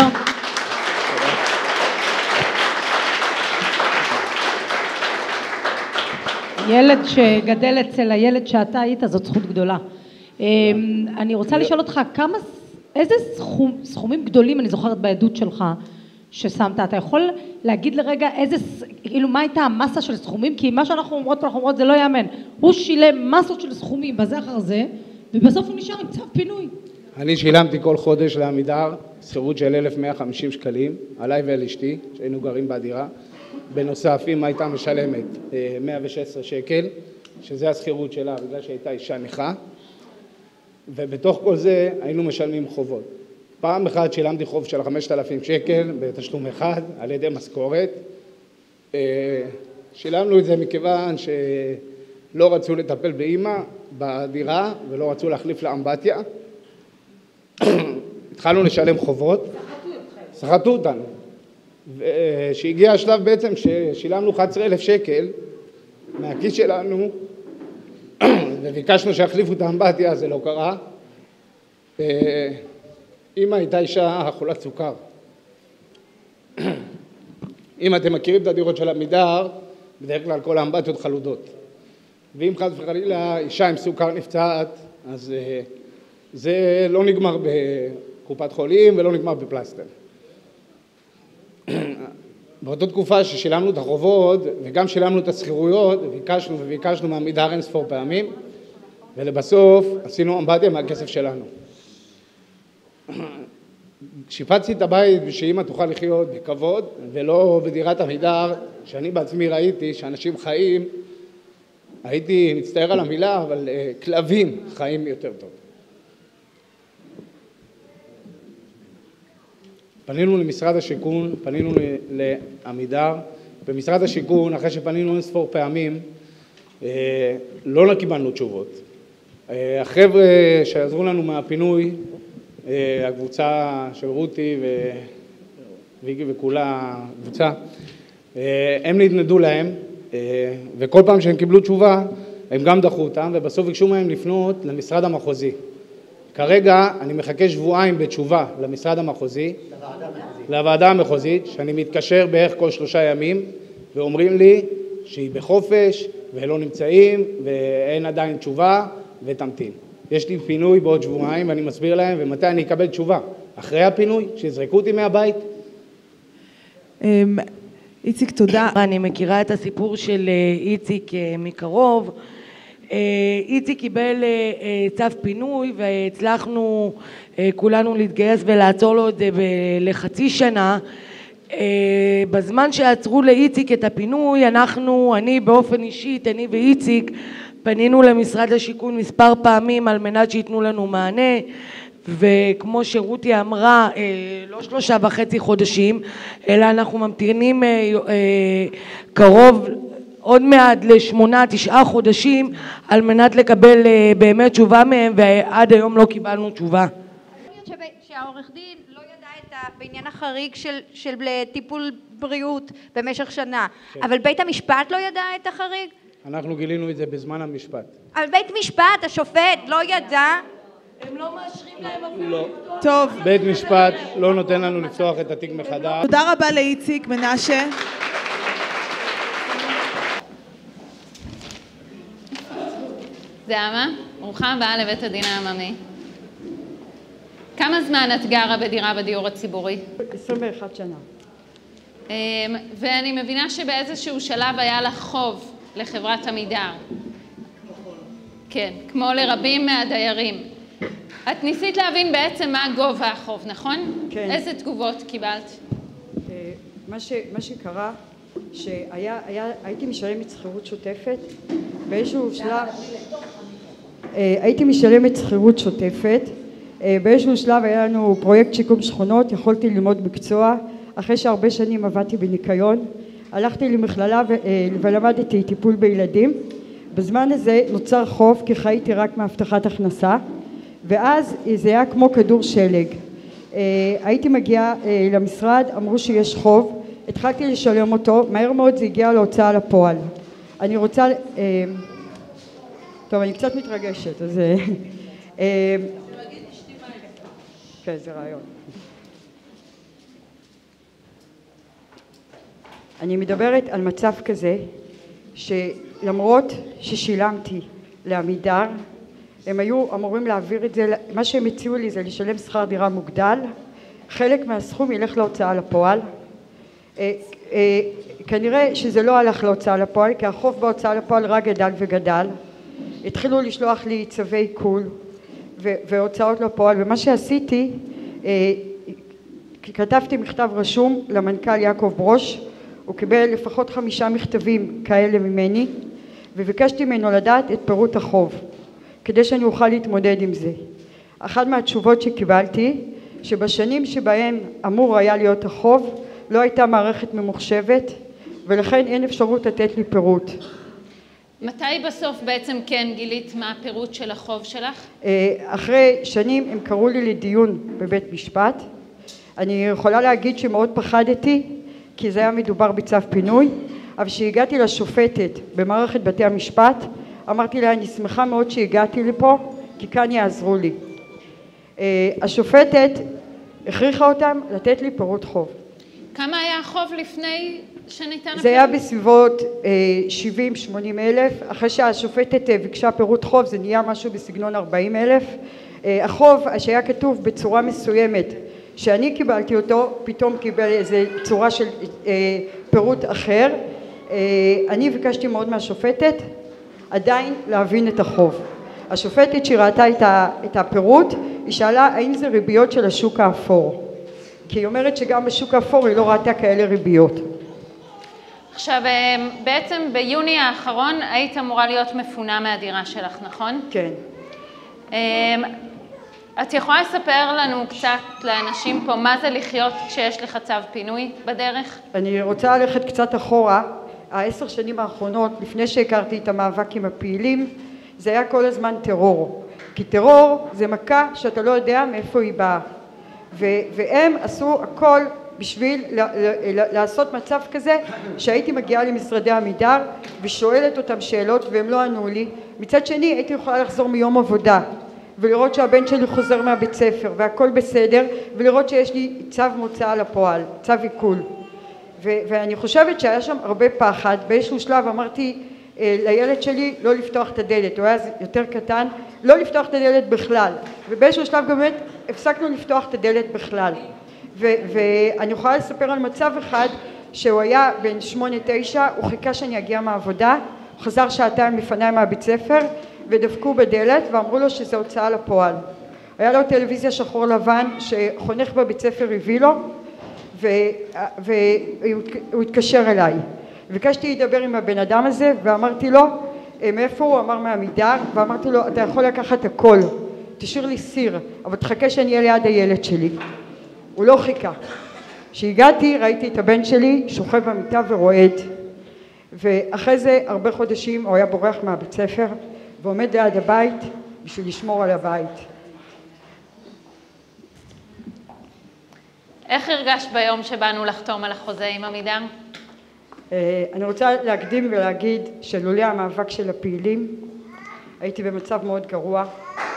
ילד שגדל אצל הילד שאתה היית, זאת זכות גדולה. אני רוצה לשאול אותך, כמה, איזה סכום, סכומים גדולים אני זוכרת בעדות שלך ששמת? אתה יכול להגיד לרגע איזה, כאילו מה הייתה המסה של סכומים? כי מה שאנחנו אומרות, אנחנו אומרות, זה לא יאמן. הוא שילם מסות של סכומים בזה אחר זה, ובסוף הוא נשאר עם צו פינוי. אני שילמתי כל חודש לעמידר, שכירות של אלף מאה וחמישים שקלים, עליי ואל אשתי, שהיינו גרים בדירה. בנוסף, אמא הייתה משלמת מאה ושש עשרה שקל, שזה השכירות שלה, בגלל שהייתה אישה נכה, ובתוך כל זה היינו משלמים חובות. פעם אחת שילמתי חוב של חמשת אלפים שקל בתשלום אחד, על ידי משכורת. שילמנו את זה מכיוון שלא רצו לטפל באמא בדירה, ולא רצו להחליף לאמבטיה. התחלנו לשלם חובות. סחטו אותנו. שהגיע השלב בעצם ששילמנו אחד עשר אלף שקל מהכיס שלנו וביקשנו שיחליפו את האמבטיה, זה לא קרה. אמא הייתה אישה חולת סוכר. אם אתם מכירים את הדירות של עמידר, בדרך כלל כל האמבטיות חלודות, ואם חס וחלילה אישה עם סוכר נפצעת, אז זה לא נגמר בקופת חולים ולא נגמר בפלסטר. באותה תקופה ששילמנו את החובות וגם שילמנו את השכירויות, וביקשנו וביקשנו מעמידר אין ספור פעמים, ולבסוף עשינו אמבטיה מהכסף שלנו. שיפצתי את הבית ושאמא תוכל לחיות בכבוד ולא בדירת עמידר, שאני בעצמי ראיתי שאנשים חיים, הייתי מצטער על המילה, אבל כלבים חיים יותר טוב. פנינו למשרד השיכון, פנינו לעמידר, במשרד השיכון, אחרי שפנינו אין ספור פעמים, לא קיבלנו תשובות. החבר'ה שעזרו לנו מהפינוי, הקבוצה של רותי וויקי וכולה קבוצה, הם נתנדו להם, וכל פעם שהם קיבלו תשובה, הם גם דחו אותם, ובסוף ביקשו מהם לפנות למשרד המחוזי. כרגע אני מחכה שבועיים בתשובה למשרד המחוזי, לוועדה המחוזית, שאני מתקשר בערך כל שלושה ימים, ואומרים לי שהיא בחופש ולא נמצאים ואין עדיין תשובה ותמתין. יש לי פינוי בעוד שבועיים ואני מסביר להם, ומתי אני אקבל תשובה? אחרי הפינוי, שיזרקו אותי מהבית. איציק, תודה. אני מכירה את הסיפור של איציק מקרוב. איציק קיבל צו פינוי והצלחנו כולנו להתגייס ולעצור לו את זה לחצי שנה. בזמן שעצרו לאיציק את הפינוי, אנחנו, אני באופן אישית, אני ואיציק, פנינו למשרד השיכון מספר פעמים על מנת שיתנו לנו מענה, וכמו שרותי אמרה, לא שלושה וחצי חודשים, אלא אנחנו ממתינים קרוב עוד מעט לשמונה, תשעה חודשים על מנת לקבל באמת תשובה מהם, ועד היום לא קיבלנו תשובה. שהעורך דין לא ידע את ה... בעניין החריג של, של טיפול בריאות במשך שנה, כן. אבל בית המשפט לא ידע את החריג? אנחנו גילינו את זה בזמן המשפט. אבל בית משפט, השופט, לא ידע? הם לא מאשרים להם אפילו לא. טוב. בית משפט לא נותן לנו לפתוח את התיק מחדש. תודה רבה לאיציק מנשה. זהמה, ברוכה הבאה לבית הדין העממי. כמה זמן את גרה בדירה בדיור הציבורי? עשרים ואחת שנה. ואני מבינה שבאיזשהו שלב היה לך חוב לחברת עמידר. כן, כמו לרבים מהדיירים. את ניסית להבין בעצם מה גובה החוב, נכון? כן. איזה תגובות קיבלת? מה ש, מה שקרה, שהיה, היה, הייתי משלמת שכירות שוטפת, באיזשהו שלב, הייתי משלמת שכירות שוטפת, באיזשהו שלב היה לנו פרויקט שיקום שכונות, יכולתי ללמוד מקצוע, אחרי שהרבה שנים עבדתי בניקיון, הלכתי למכללה ו, ולמדתי טיפול בילדים, בזמן הזה נוצר חוב כי חייתי רק מהבטחת הכנסה, ואז זה היה כמו כדור שלג. הייתי מגיעה למשרד, אמרו שיש חוב, התחלתי לשלם אותו, מהר מאוד זה הגיע להוצאה לפועל. אני רוצה... טוב, אני קצת מתרגשת, אז... כן, זה רעיון. אני מדברת על מצב כזה, שלמרות ששילמתי לעמידר, הם היו אמורים להעביר את זה, מה שהם הציעו לי זה לשלם שכר דירה מוגדל, חלק מהסכום ילך להוצאה לפועל. אה, אה, כנראה שזה לא הלך להוצאה לפועל, כי החוב בהוצאה לפועל רק גדל וגדל. התחילו לשלוח לי צווי עיקול והוצאות לפועל, ומה שעשיתי, אה, כתבתי מכתב רשום למנכ"ל יעקב ברוש, הוא קיבל לפחות חמישה מכתבים כאלה ממני, וביקשתי ממנו לדעת את פירוט החוב, כדי שאני אוכל להתמודד עם זה. אחת מהתשובות שקיבלתי, שבשנים שבהם אמור היה להיות החוב, לא הייתה מערכת ממוחשבת, ולכן אין אפשרות לתת לי פירוט. מתי בסוף בעצם כן גילית מה הפירוט של החוב שלך? אחרי שנים הם קראו לי לדיון בבית משפט. אני יכולה להגיד שמאוד פחדתי, כי זה היה מדובר בצו פינוי, אבל כשהגעתי לשופטת במערכת בתי המשפט, אמרתי לה, אני שמחה מאוד שהגעתי לפה, כי כאן יעזרו לי. השופטת הכריחה אותם לתת לי פירוט חוב. כמה היה החוב לפני שניתן הפירוט? זה היה בסביבות שבעים שמונים אלף, אחרי שהשופטת ביקשה פירוט חוב זה נהיה משהו בסגנון ארבעים אלף. החוב שהיה כתוב בצורה מסוימת שאני קיבלתי אותו, פתאום קיבל איזה צורה של פירוט אחר. אני ביקשתי מאוד מהשופטת עדיין להבין את החוב. השופטת שראתה את הפירוט, היא שאלה האם זה ריביות של השוק האפור, כי היא אומרת שגם בשוק האפור היא לא ראתה כאלה ריביות. עכשיו, בעצם ביוני האחרון היית אמורה להיות מפונה מהדירה שלך, נכון? כן. את יכולה לספר לנו קצת לאנשים פה מה זה לחיות כשיש לך צו פינוי בדרך? אני רוצה ללכת קצת אחורה. העשר שנים האחרונות, לפני שהכרתי את המאבק עם הפעילים, זה היה כל הזמן טרור. כי טרור זה מכה שאתה לא יודע מאיפה היא באה. והם עשו הכל בשביל לעשות מצב כזה שהייתי מגיעה למשרדי עמידר ושואלת אותם שאלות והם לא ענו לי. מצד שני הייתי יכולה לחזור מיום עבודה ולראות שהבן שלי חוזר מהבית ספר והכל בסדר, ולראות שיש לי צו מוצאה לפועל, צו עיקול. ואני חושבת שהיה שם הרבה פחד. באיזשהו שלב אמרתי לילד שלי לא לפתוח את הדלת, הוא היה יותר קטן, לא לפתוח את הדלת בכלל. ובאיזשהו שלב גם באמת הפסקנו לפתוח את הדלת בכלל. ואני יכולה לספר על מצב אחד שהוא היה בן שמונה תשע, הוא חיכה שאני אגיע מהעבודה, הוא חזר שעתיים לפניי מהבית ספר ודפקו בדלת ואמרו לו שזה הוצאה לפועל. היה לו טלוויזיה שחור לבן שחונך בבית ספר הביא לו והוא התקשר אליי. ביקשתי לדבר עם הבן אדם הזה ואמרתי לו מאיפה הוא? אמר מעמידר, ואמרתי לו אתה יכול לקחת הכל, תשאיר לי סיר אבל תחכה שאני אהיה ליד הילד שלי. הוא לא חיכה. כשהגעתי ראיתי את הבן שלי שוכב במיטה ורועד, ואחרי זה הרבה חודשים הוא היה בורח מהבית ספר ועומד ליד הבית בשביל לשמור על הבית. איך הרגשת ביום שבאנו לחתום על החוזה עם עמידר? אני רוצה להקדים ולהגיד שלולא המאבק של הפעילים הייתי במצב מאוד גרוע.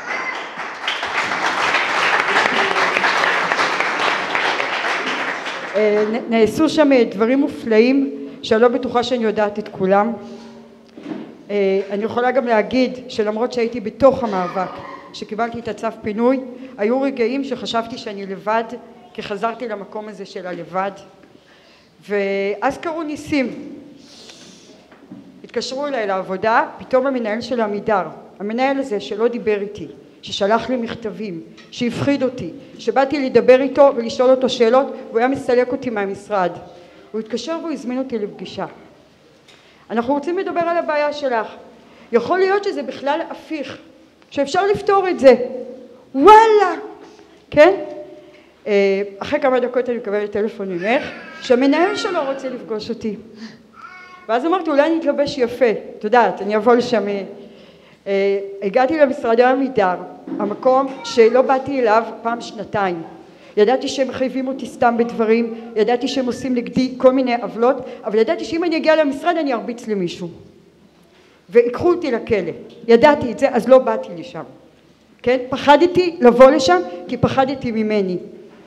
נעשו שם דברים מופלאים שאני לא בטוחה שאני יודעת את כולם. אני יכולה גם להגיד שלמרות שהייתי בתוך המאבק, שקיבלתי את הצו פינוי, היו רגעים שחשבתי שאני לבד, כי חזרתי למקום הזה של הלבד. ואז קרו ניסים. התקשרו אליי לעבודה, פתאום המנהל של עמידר, המנהל הזה שלא דיבר איתי, ששלח לי מכתבים, שהפחיד אותי, שבאתי לדבר איתו ולשאול אותו שאלות והוא היה מסלק אותי מהמשרד. הוא התקשר והוא הזמין אותי לפגישה. אנחנו רוצים לדבר על הבעיה שלך. יכול להיות שזה בכלל הפיך, שאפשר לפתור את זה. וואלה! כן? אחרי כמה דקות אני מקבלת טלפון ממך, שהמנהל שלו רוצה לפגוש אותי. ואז אמרתי, אולי אני אתלבש יפה. את יודעת, אני אבוא לשם. הגעתי למשרדי עמידר, המקום שלא באתי אליו פעם שנתיים. ידעתי שהם מחייבים אותי סתם בדברים, ידעתי שהם עושים נגדי כל מיני עוולות, אבל ידעתי שאם אני אגיע למשרד אני ארביץ למישהו. ויקחו אותי לכלא. ידעתי את זה, אז לא באתי לשם. כן? פחדתי לבוא לשם, כי פחדתי ממני.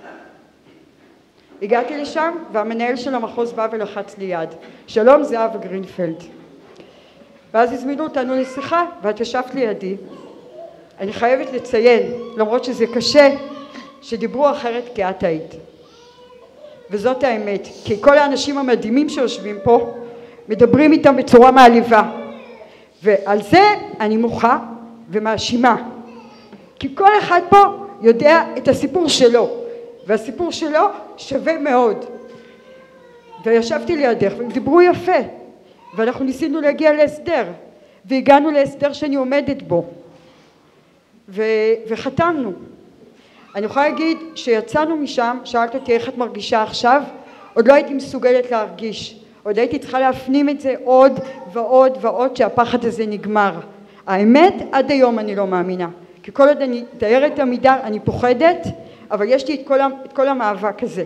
הגעתי לשם, והמנהל של המחוז בא ולחץ לי יד. שלום, זהבה גרינפלד. ואז הזמינו אותנו לשיחה, ואת ישבת לידי. אני חייבת לציין, למרות שזה קשה, שדיברו אחרת כי את היית. וזאת האמת, כי כל האנשים המדהימים שיושבים פה, מדברים איתם בצורה מעליבה. ועל זה אני מוחה ומאשימה. כי כל אחד פה יודע את הסיפור שלו, והסיפור שלו שווה מאוד. וישבתי לידך והם דיברו יפה, ואנחנו ניסינו להגיע להסדר, והגענו להסדר שאני עומדת בו, ו... וחתמנו. אני יכולה להגיד שיצאנו משם, שאלת אותי איך את מרגישה עכשיו, עוד לא הייתי מסוגלת להרגיש, עוד הייתי צריכה להפנים את זה עוד ועוד ועוד שהפחד הזה נגמר. האמת, עד היום אני לא מאמינה, כי כל עוד אני תאר את עמידר אני פוחדת, אבל יש לי את כל, את כל המאבק הזה.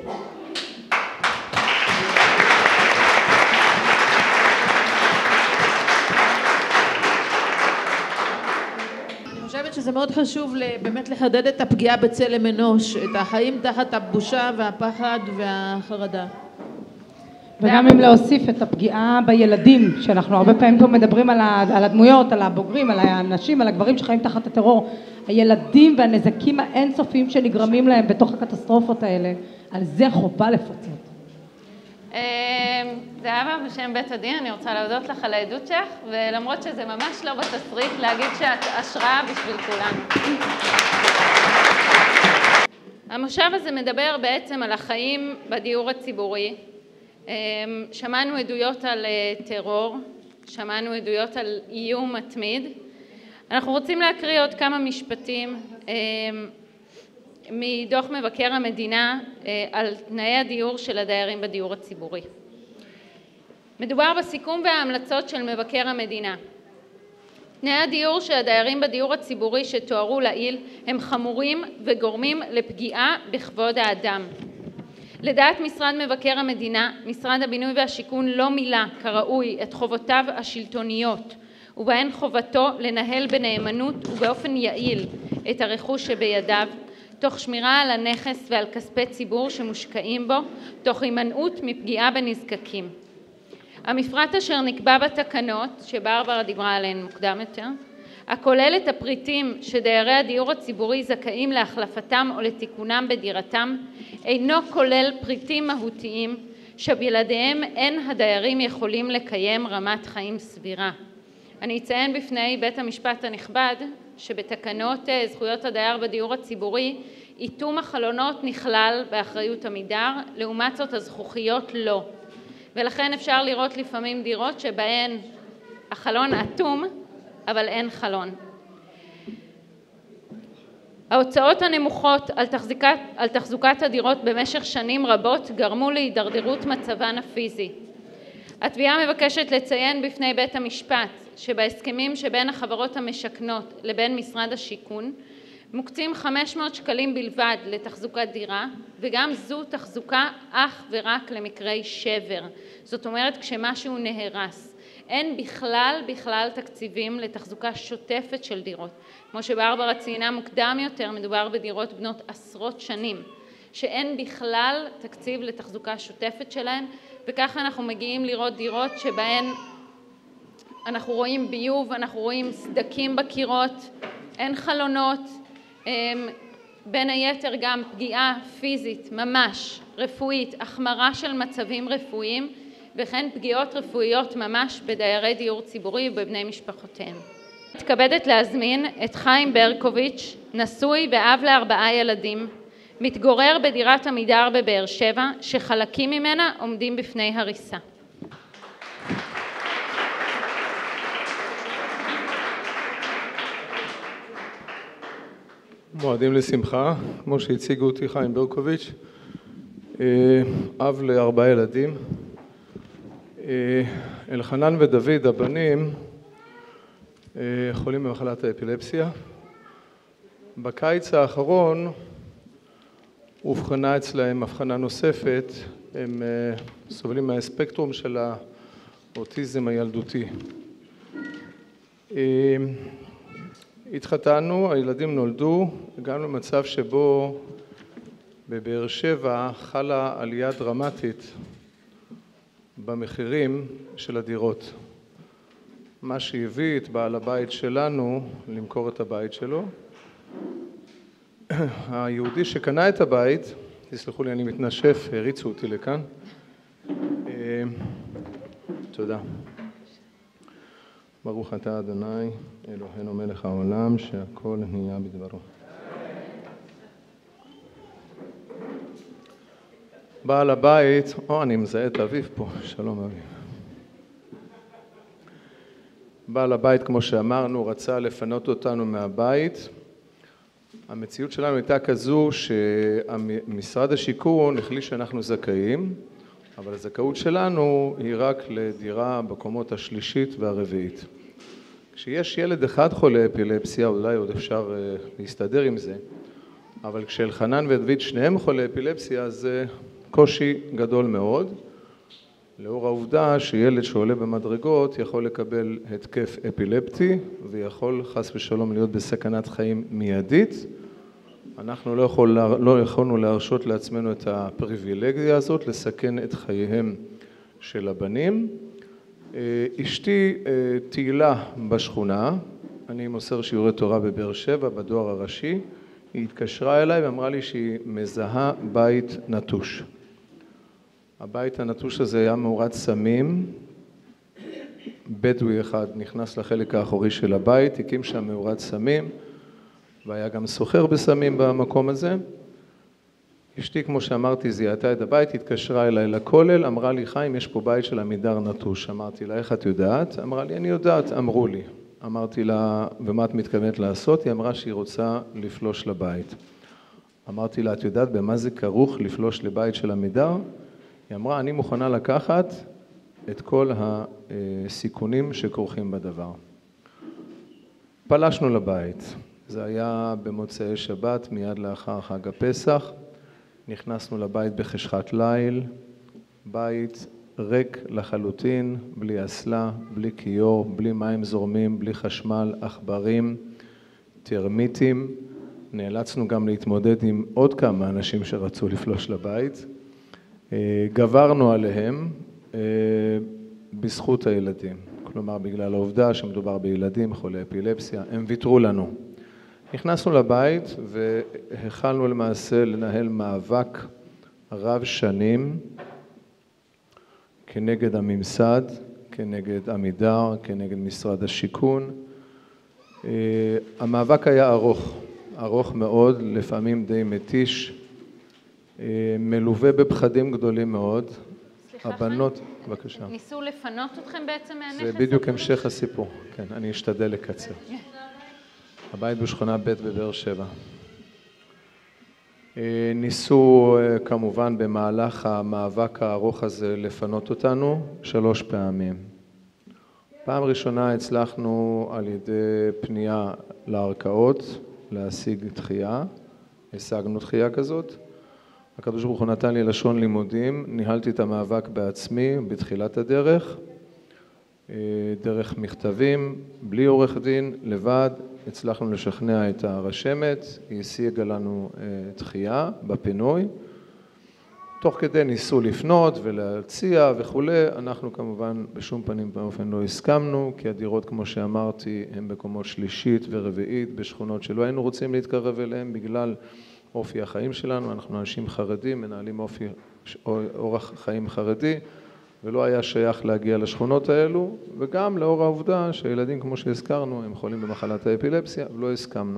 אני חושבת שזה מאוד חשוב באמת לחדד את הפגיעה בצלם אנוש, את החיים תחת הבושה והפחד והחרדה. וגם אם להוסיף את הפגיעה בילדים, שאנחנו הרבה פעמים פה מדברים על הדמויות, על הבוגרים, על האנשים, על הגברים שחיים תחת הטרור, הילדים והנזקים האינסופיים שנגרמים להם בתוך הקטסטרופות האלה, על זה חובה לפצות. זהבה, בשם בית הדין, אני רוצה להודות לך על העדות שלך, ולמרות שזה ממש לא בתסריט, להגיד שאת השראה בשביל כולנו. המושב הזה מדבר בעצם על החיים בדיור הציבורי. שמענו עדויות על טרור, שמענו עדויות על איום מתמיד. אנחנו רוצים להקריא עוד כמה משפטים מדוח מבקר המדינה על תנאי הדיור של הדיירים בדיור הציבורי. מדובר בסיכום וההמלצות של מבקר המדינה. תנאי הדיור של הדיירים בדיור הציבורי שתוארו לעיל הם חמורים וגורמים לפגיעה בכבוד האדם. לדעת משרד מבקר המדינה, משרד הבינוי והשיכון לא מילא כראוי את חובותיו השלטוניות, ובהן חובתו לנהל בנאמנות ובאופן יעיל את הרכוש שבידיו, תוך שמירה על הנכס ועל כספי ציבור שמושקעים בו, תוך הימנעות מפגיעה בנזקקים. המפרט אשר נקבע בתקנות, שברברה דיברה עליהן מוקדם יותר, הכולל את הפריטים שדיירי הדיור הציבורי זכאים להחלפתם או לתיקונם בדירתם, אינו כולל פריטים מהותיים שבלעדיהם אין הדיירים יכולים לקיים רמת חיים סבירה. אני אציין בפני בית המשפט הנכבד שבתקנות זכויות הדייר בדיור הציבורי איתום החלונות נכלל באחריות עמידר, לעומת זאת הזכוכיות לא. ולכן אפשר לראות לפעמים דירות שבהן החלון אטום אבל אין חלון. ההוצאות הנמוכות על תחזוקת, על תחזוקת הדירות במשך שנים רבות גרמו להידרדרות מצבן הפיזי. התביעה מבקשת לציין בפני בית המשפט שבהסכמים שבין החברות המשכנות לבין משרד השיכון מוקצים חמש מאות שקלים בלבד לתחזוקת דירה, וגם זו תחזוקה אך ורק למקרי שבר. זאת אומרת כשמשהו נהרס. אין בכלל בכלל תקציבים לתחזוקה שוטפת של דירות. כמו שברברה ציינה מוקדם יותר, מדובר בדירות בנות עשרות שנים, שאין בכלל תקציב לתחזוקה שוטפת שלהן, וככה אנחנו מגיעים לראות דירות שבהן אנחנו רואים ביוב, אנחנו רואים סדקים בקירות, אין חלונות, בין היתר גם פגיעה פיזית ממש, רפואית, החמרה של מצבים רפואיים, וכן פגיעות רפואיות ממש בדיירי דיור ציבורי ובבני משפחותיהם. מתכבדת להזמין את חיים ברקוביץ', נשוי ואב לארבעה ילדים, מתגורר בדירת עמידר בבאר שבע, שחלקים ממנה עומדים בפני הריסה. מועדים לשמחה, כמו שהציגו אותי, חיים ברקוביץ', אב לארבעה ילדים. אלחנן ודוד, הבנים, חולים במחלת האפילפסיה. בקיץ האחרון הובחנה אצלהם הבחנה נוספת, הם סובלים מהספקטרום של האוטיזם הילדותי. התחתנו, הילדים נולדו, הגענו למצב שבו בבאר שבע חלה עלייה דרמטית במחירים של הדירות. מה שהביא את בעל הבית שלנו למכור את הבית שלו. היהודי שקנה את הבית, תסלחו לי אני מתנשף, הריצו אותי לכאן. תודה. ברוך אתה אדוני, אלוהינו מלך העולם, שהכל נהיה בדברו. בעל הבית, או אני מזהה את אביב פה, שלום אביב. בעל הבית, כמו שאמרנו, רצה לפנות אותנו מהבית. המציאות שלנו הייתה כזו שמשרד השיכון החליט שאנחנו זכאים, אבל הזכאות שלנו היא רק לדירה בקומות השלישית והרביעית. כשיש ילד אחד חולה אפילפסיה, אולי עוד אפשר להסתדר עם זה, אבל כשאלחנן ודוד שניהם חולה אפילפסיה, זה קושי גדול מאוד, לאור העובדה שילד שעולה במדרגות יכול לקבל התקף אפילפטי, ויכול חס ושלום להיות בסכנת חיים מיידית. אנחנו לא, יכול, לא יכולנו להרשות לעצמנו את הפריבילגיה הזאת, לסכן את חייהם של הבנים. אשתי תהילה בשכונה, אני מוסר שיעורי תורה בבאר שבע, בדואר הראשי, היא התקשרה אליי ואמרה לי שהיא מזהה בית נטוש. הבית הנטוש הזה היה מאורת סמים, בדואי אחד נכנס לחלק האחורי של הבית, הקים שם מאורת סמים, והיה גם סוחר בסמים במקום הזה. אשתי, כמו שאמרתי, זיהתה את הבית, התקשרה אליי לכולל, אמרה לי, חיים, יש פה בית של עמידר נטוש. אמרתי לה, איך את יודעת? אמרה לי, אני יודעת, אמרו לי. אמרתי לה, ומה את מתכוונת לעשות? היא אמרה שהיא רוצה לפלוש לבית. אמרתי לה, את יודעת במה זה כרוך לפלוש לבית של עמידר? היא אמרה, אני מוכנה לקחת את כל הסיכונים שכרוכים בדבר. פלשנו לבית. זה היה במוצאי שבת, מיד לאחר חג הפסח. נכנסנו לבית בחשכת ליל, בית ריק לחלוטין, בלי אסלה, בלי כיור, בלי מים זורמים, בלי חשמל, עכברים, טרמיטים. נאלצנו גם להתמודד עם עוד כמה אנשים שרצו לפלוש לבית. גברנו עליהם בזכות הילדים. כלומר בגלל העובדה שמדובר בילדים חולי אפילפסיה, הם ויתרו לנו. נכנסנו לבית והחלנו למעשה לנהל מאבק רב שנים כנגד הממסד, כנגד עמידר, כנגד משרד השיכון. המאבק היה ארוך, ארוך מאוד, לפעמים די מתיש, מלווה בפחדים גדולים מאוד. סליחה, הבנות, בבקשה. ניסו לפנות אתכם בעצם מהנכס? זה בדיוק המשך הסיפור, כן, אני אשתדל לקצר. הבית בשכונה ב' בבאר שבע. ניסו כמובן במהלך המאבק הארוך הזה לפנות אותנו שלוש פעמים. פעם ראשונה הצלחנו על ידי פנייה לערכאות להשיג דחייה, השגנו דחייה כזאת. הקדוש ברוך הוא נתן לי לשון לימודים, ניהלתי את המאבק בעצמי בתחילת הדרך, דרך מכתבים, בלי עורך דין, לבד, הצלחנו לשכנע את הרשמת, היא השיגה לנו דחייה בפינוי. תוך כדי ניסו לפנות ולהציע וכולי, אנחנו כמובן בשום פנים באופן לא הסכמנו, כי הדירות כמו שאמרתי הן בקומות שלישית ורביעית בשכונות שלא היינו רוצים להתקרב אליהן בגלל אופי החיים שלנו, אנחנו אנשים חרדים, מנהלים אופי, אורח חיים חרדי, ולא היה שייך להגיע לשכונות האלו, וגם לאור העובדה שהילדים כמו שהזכרנו הם חולים במחלת האפילפסיה, ולא הסכמנו.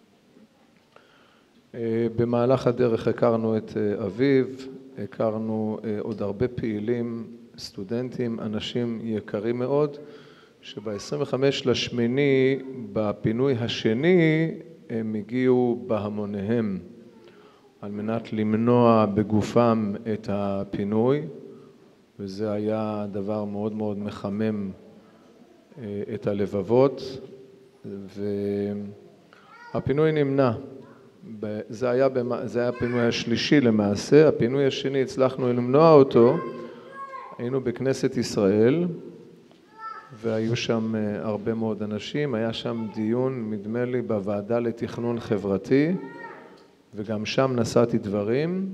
במהלך הדרך הכרנו את אביב, הכרנו עוד הרבה פעילים, סטודנטים, אנשים יקרים מאוד, שב-עשרים וחמישה לשמיני בפינוי השני הם הגיעו בהמוניהם על מנת למנוע בגופם את הפינוי, וזה היה דבר מאוד מאוד מחמם את הלבבות, והפינוי נמנע. זה היה, זה היה הפינוי השלישי למעשה, הפינוי השני הצלחנו למנוע אותו, היינו בכנסת ישראל, והיו שם הרבה מאוד אנשים, היה שם דיון, נדמה לי, בוועדה לתכנון חברתי, וגם שם נשאתי דברים.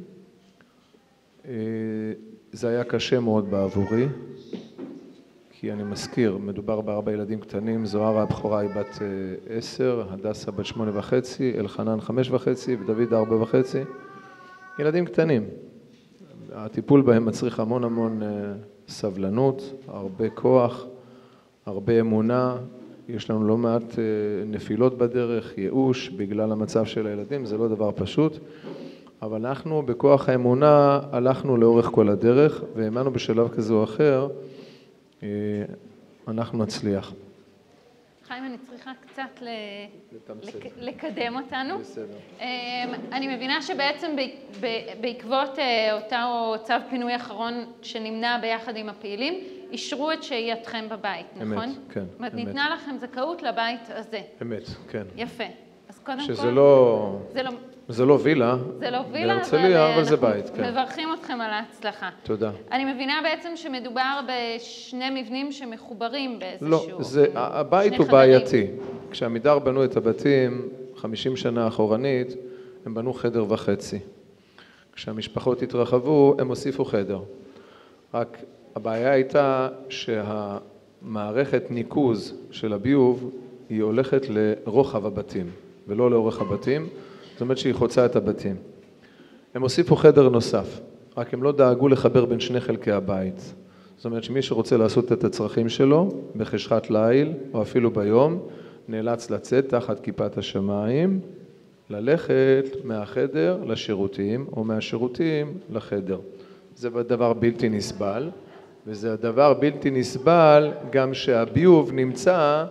זה היה קשה מאוד בעבורי, כי אני מזכיר, מדובר בארבע ילדים קטנים, זוהרה הבכורה היא בת עשר, הדסה בת שמונה וחצי, אלחנן חמש וחצי ודוד ארבע וחצי. ילדים קטנים. הטיפול בהם מצריך המון המון סבלנות, הרבה כוח, הרבה אמונה. יש לנו לא מעט נפילות בדרך, ייאוש בגלל המצב של הילדים, זה לא דבר פשוט. אבל אנחנו בכוח האמונה הלכנו לאורך כל הדרך, והאמנו בשלב כזה או אחר, אנחנו נצליח. חיים, אני צריכה קצת לקדם אותנו. בסדר. אני מבינה שבעצם בעקבות אותו צו פינוי אחרון שנמנע ביחד עם הפעילים, אישרו את שהייתכם בבית, נכון? אמת, כן. זאת אומרת, ניתנה לכם זכאות לבית הזה. אמת, כן. יפה. אז קודם כל... שזה לא... זה לא... זה לא וילה, זה לא וילה, בהרצליה, אבל זה בית, כן. אנחנו מברכים אתכם על ההצלחה. תודה. אני מבינה בעצם שמדובר בשני מבנים שמחוברים באיזשהו... לא, זה, הבית הוא בעייתי. כשעמידר בנו את הבתים, חמישים שנה אחורנית, הם בנו חדר וחצי. כשהמשפחות התרחבו, הם הוסיפו חדר. רק הבעיה הייתה שהמערכת ניקוז של הביוב, היא הולכת לרוחב הבתים, ולא לאורך הבתים. זאת אומרת שהיא חוצה את הבתים. הם הוסיפו חדר נוסף, רק הם לא דאגו לחבר בין שני חלקי הבית. זאת אומרת שמי שרוצה לעשות את הצרכים שלו, בחשכת ליל או אפילו ביום, נאלץ לצאת תחת כיפת השמיים, ללכת מהחדר לשירותים או מהשירותים לחדר. זה דבר בלתי נסבל, וזה הדבר בלתי נסבל גם שהביוב נמצא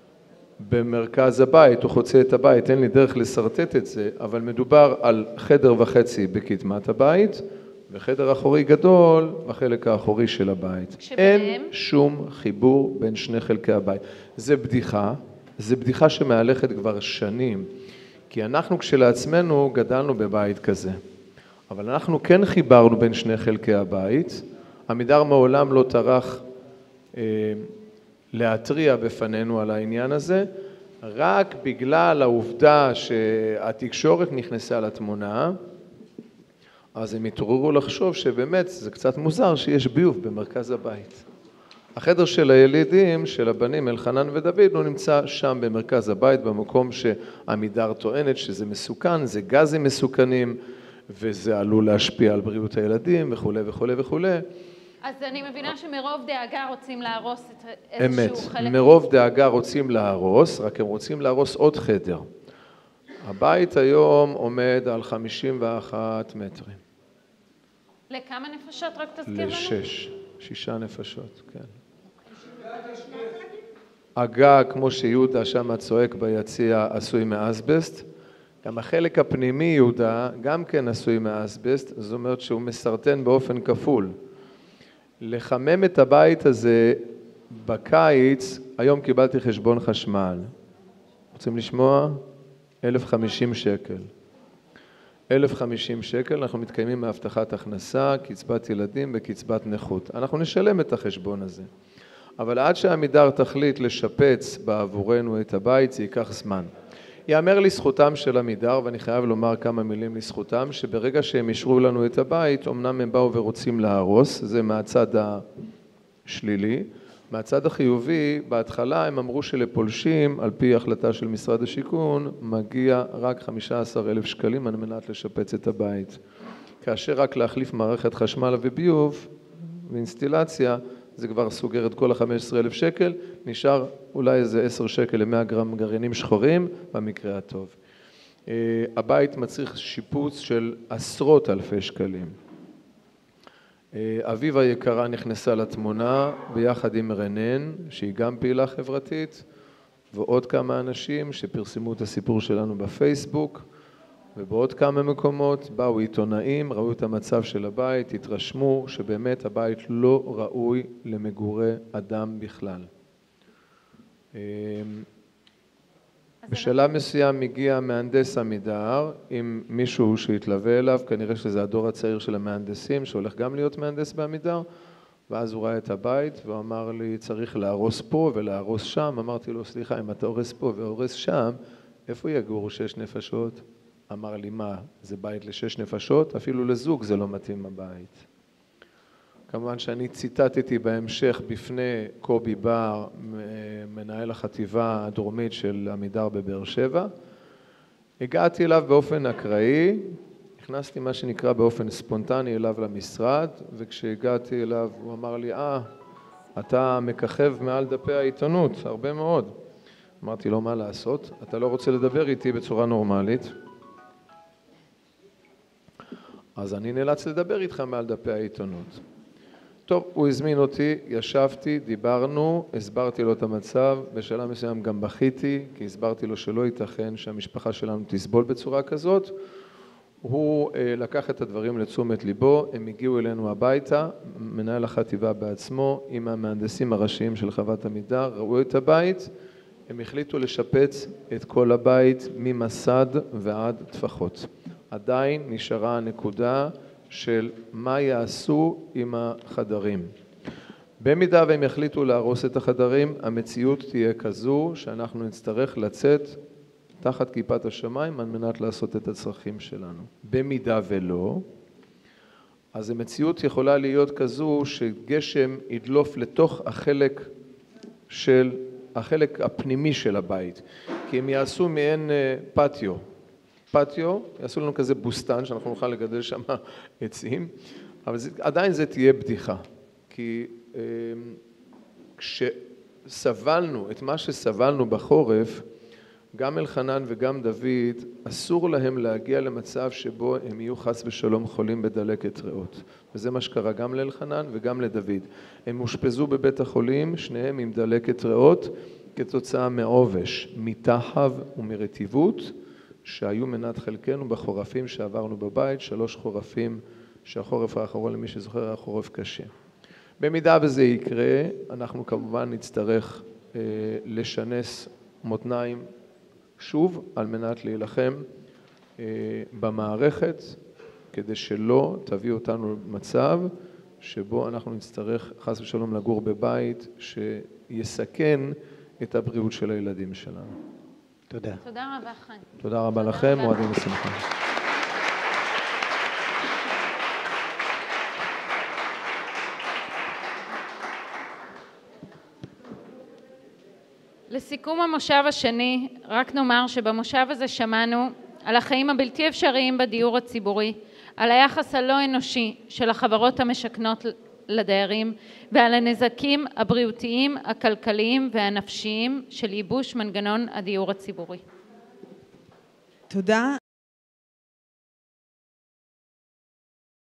במרכז הבית, הוא חוצה את הבית, אין לי דרך לסרטט את זה, אבל מדובר על חדר וחצי בקדמת הבית, וחדר אחורי גדול בחלק האחורי של הבית. שבהם? אין שום חיבור בין שני חלקי הבית. זה בדיחה, זה בדיחה שמהלכת כבר שנים, כי אנחנו כשלעצמנו גדלנו בבית כזה, אבל אנחנו כן חיברנו בין שני חלקי הבית, עמידר מעולם לא טרח אה, להתריע בפנינו על העניין הזה, רק בגלל העובדה שהתקשורת נכנסה לתמונה, אז הם התעוררו לחשוב שבאמת זה קצת מוזר שיש ביוב במרכז הבית. החדר של הילידים, של הבנים אלחנן ודוד, הוא נמצא שם במרכז הבית, במקום שעמידר טוענת שזה מסוכן, זה גזים מסוכנים, וזה עלול להשפיע על בריאות הילדים וכו' וכו' וכו'. אז אני מבינה שמרוב דאגה רוצים להרוס את איזשהו חלק. אמת, מרוב דאגה רוצים להרוס, רק הם רוצים להרוס עוד חדר. הבית היום עומד על חמישים ואחד מטרים. לכמה נפשות רק תזכיר לנו? לשש, שישה נפשות, כן. הגג, כמו שיהודה שם צועק ביציע, עשוי מאסבסט. גם החלק הפנימי, יהודה, גם כן עשוי מאסבסט, זאת אומרת שהוא מסרטן באופן כפול. לחמם את הבית הזה בקיץ, היום קיבלתי חשבון חשמל. רוצים לשמוע? אלף וחמישים שקל. אלף וחמישים שקל, אנחנו מתקיימים מהבטחת הכנסה, קצבת ילדים וקצבת נכות. אנחנו נשלם את החשבון הזה. אבל עד שעמידר תחליט לשפץ בעבורנו את הבית, זה ייקח זמן. יאמר לזכותם של עמידר, ואני חייב לומר כמה מילים לזכותם, שברגע שהם אישרו לנו את הבית, אמנם הם באו ורוצים להרוס, זה מהצד השלילי. מהצד החיובי, בהתחלה הם אמרו שלפולשים, על פי החלטה של משרד השיכון, מגיע רק חמישה עשר אלף שקלים על מנת לשפץ את הבית. כאשר רק להחליף מערכת חשמל וביוב ואינסטילציה, זה כבר סוגר את כל ה-חמישה עשר אלף שקל, נשאר אולי איזה עשרה שקל ל-מאה גרם גרעינים שחורים, במקרה הטוב. הבית מצריך שיפוץ של עשרות אלפי שקלים. אביבה יקרה נכנסה לתמונה ביחד עם רנן, שהיא גם פעילה חברתית, ועוד כמה אנשים שפרסמו את הסיפור שלנו בפייסבוק, ובעוד כמה מקומות באו עיתונאים, ראו את המצב של הבית, התרשמו שבאמת הבית לא ראוי למגורי אדם בכלל. בשלב מסוים הגיע מהנדס עמידר עם מישהו שהתלווה אליו, כנראה שזה הדור הצעיר של המהנדסים שהולך גם להיות מהנדס בעמידר, ואז הוא ראה את הבית והוא אמר לי צריך להרוס פה ולהרוס שם. אמרתי לו סליחה, אם אתה הורס פה והורס שם, איפה יגורו שש נפשות? אמר לי מה, זה בית לשש נפשות? אפילו לזוג זה לא מתאים הבית. כמובן שאני ציטטתי בהמשך בפני קובי בר, מנהל החטיבה הדרומית של עמידר בבאר שבע. הגעתי אליו באופן אקראי, נכנסתי מה שנקרא באופן ספונטני אליו למשרד, וכשהגעתי אליו הוא אמר לי, אה, אתה מככב מעל דפי העיתונות, הרבה מאוד. אמרתי לו, מה לעשות? אתה לא רוצה לדבר איתי בצורה נורמלית. אז אני נאלץ לדבר איתך מעל דפי העיתונות. טוב, הוא הזמין אותי, ישבתי, דיברנו, הסברתי לו את המצב, בשלב מסוים גם בכיתי, כי הסברתי לו שלא ייתכן שהמשפחה שלנו תסבול בצורה כזאת. הוא אה, לקח את הדברים לתשומת ליבו, הם הגיעו אלינו הביתה, מנהל החטיבה בעצמו, עם המהנדסים הראשיים של חוות עמידר, ראו את הבית, הם החליטו לשפץ את כל הבית ממסד ועד טפחות. עדיין נשארה הנקודה של מה יעשו עם החדרים. במידה והם יחליטו להרוס את החדרים, המציאות תהיה כזו שאנחנו נצטרך לצאת תחת כיפת השמיים על מנת לעשות את הצרכים שלנו. במידה ולא, אז המציאות יכולה להיות כזו שגשם ידלוף לתוך החלק של, החלק הפנימי של הבית, כי הם יעשו מעין פטיו. פטיו, יעשו לנו כזה בוסטן שאנחנו נוכל לגדל שם עצים, אבל זה, עדיין זה תהיה בדיחה, כי אה, כשסבלנו את מה שסבלנו בחורף, גם אלחנן וגם דוד, אסור להם להגיע למצב שבו הם יהיו חס ושלום חולים בדלקת ריאות. וזה מה שקרה גם לאלחנן וגם לדוד. הם הושפזו בבית החולים, שניהם עם דלקת ריאות, כתוצאה מעובש, מתחב ומרטיבות, שהיו מנת חלקנו בחורפים שעברנו בבית, שלוש חורפים שהחורף האחרון למי שזוכר היה חורף קשה. במידה וזה יקרה, אנחנו כמובן נצטרך אה, לשנס מותניים שוב על מנת להילחם אה, במערכת, כדי שלא תביא אותנו למצב שבו אנחנו נצטרך חס ושלום לגור בבית שיסכן את הבריאות של הילדים שלנו. תודה. תודה רבה, חיים. תודה רבה לכם, מועדים לשמחה. לסיכום המושב השני, רק נאמר שבמושב הזה שמענו על החיים הבלתי אפשריים בדיור הציבורי, על היחס הלא אנושי של החברות המשכנות לדיירים ועל הנזקים הבריאותיים, הכלכליים והנפשיים של ייבוש מנגנון הדיור הציבורי. תודה.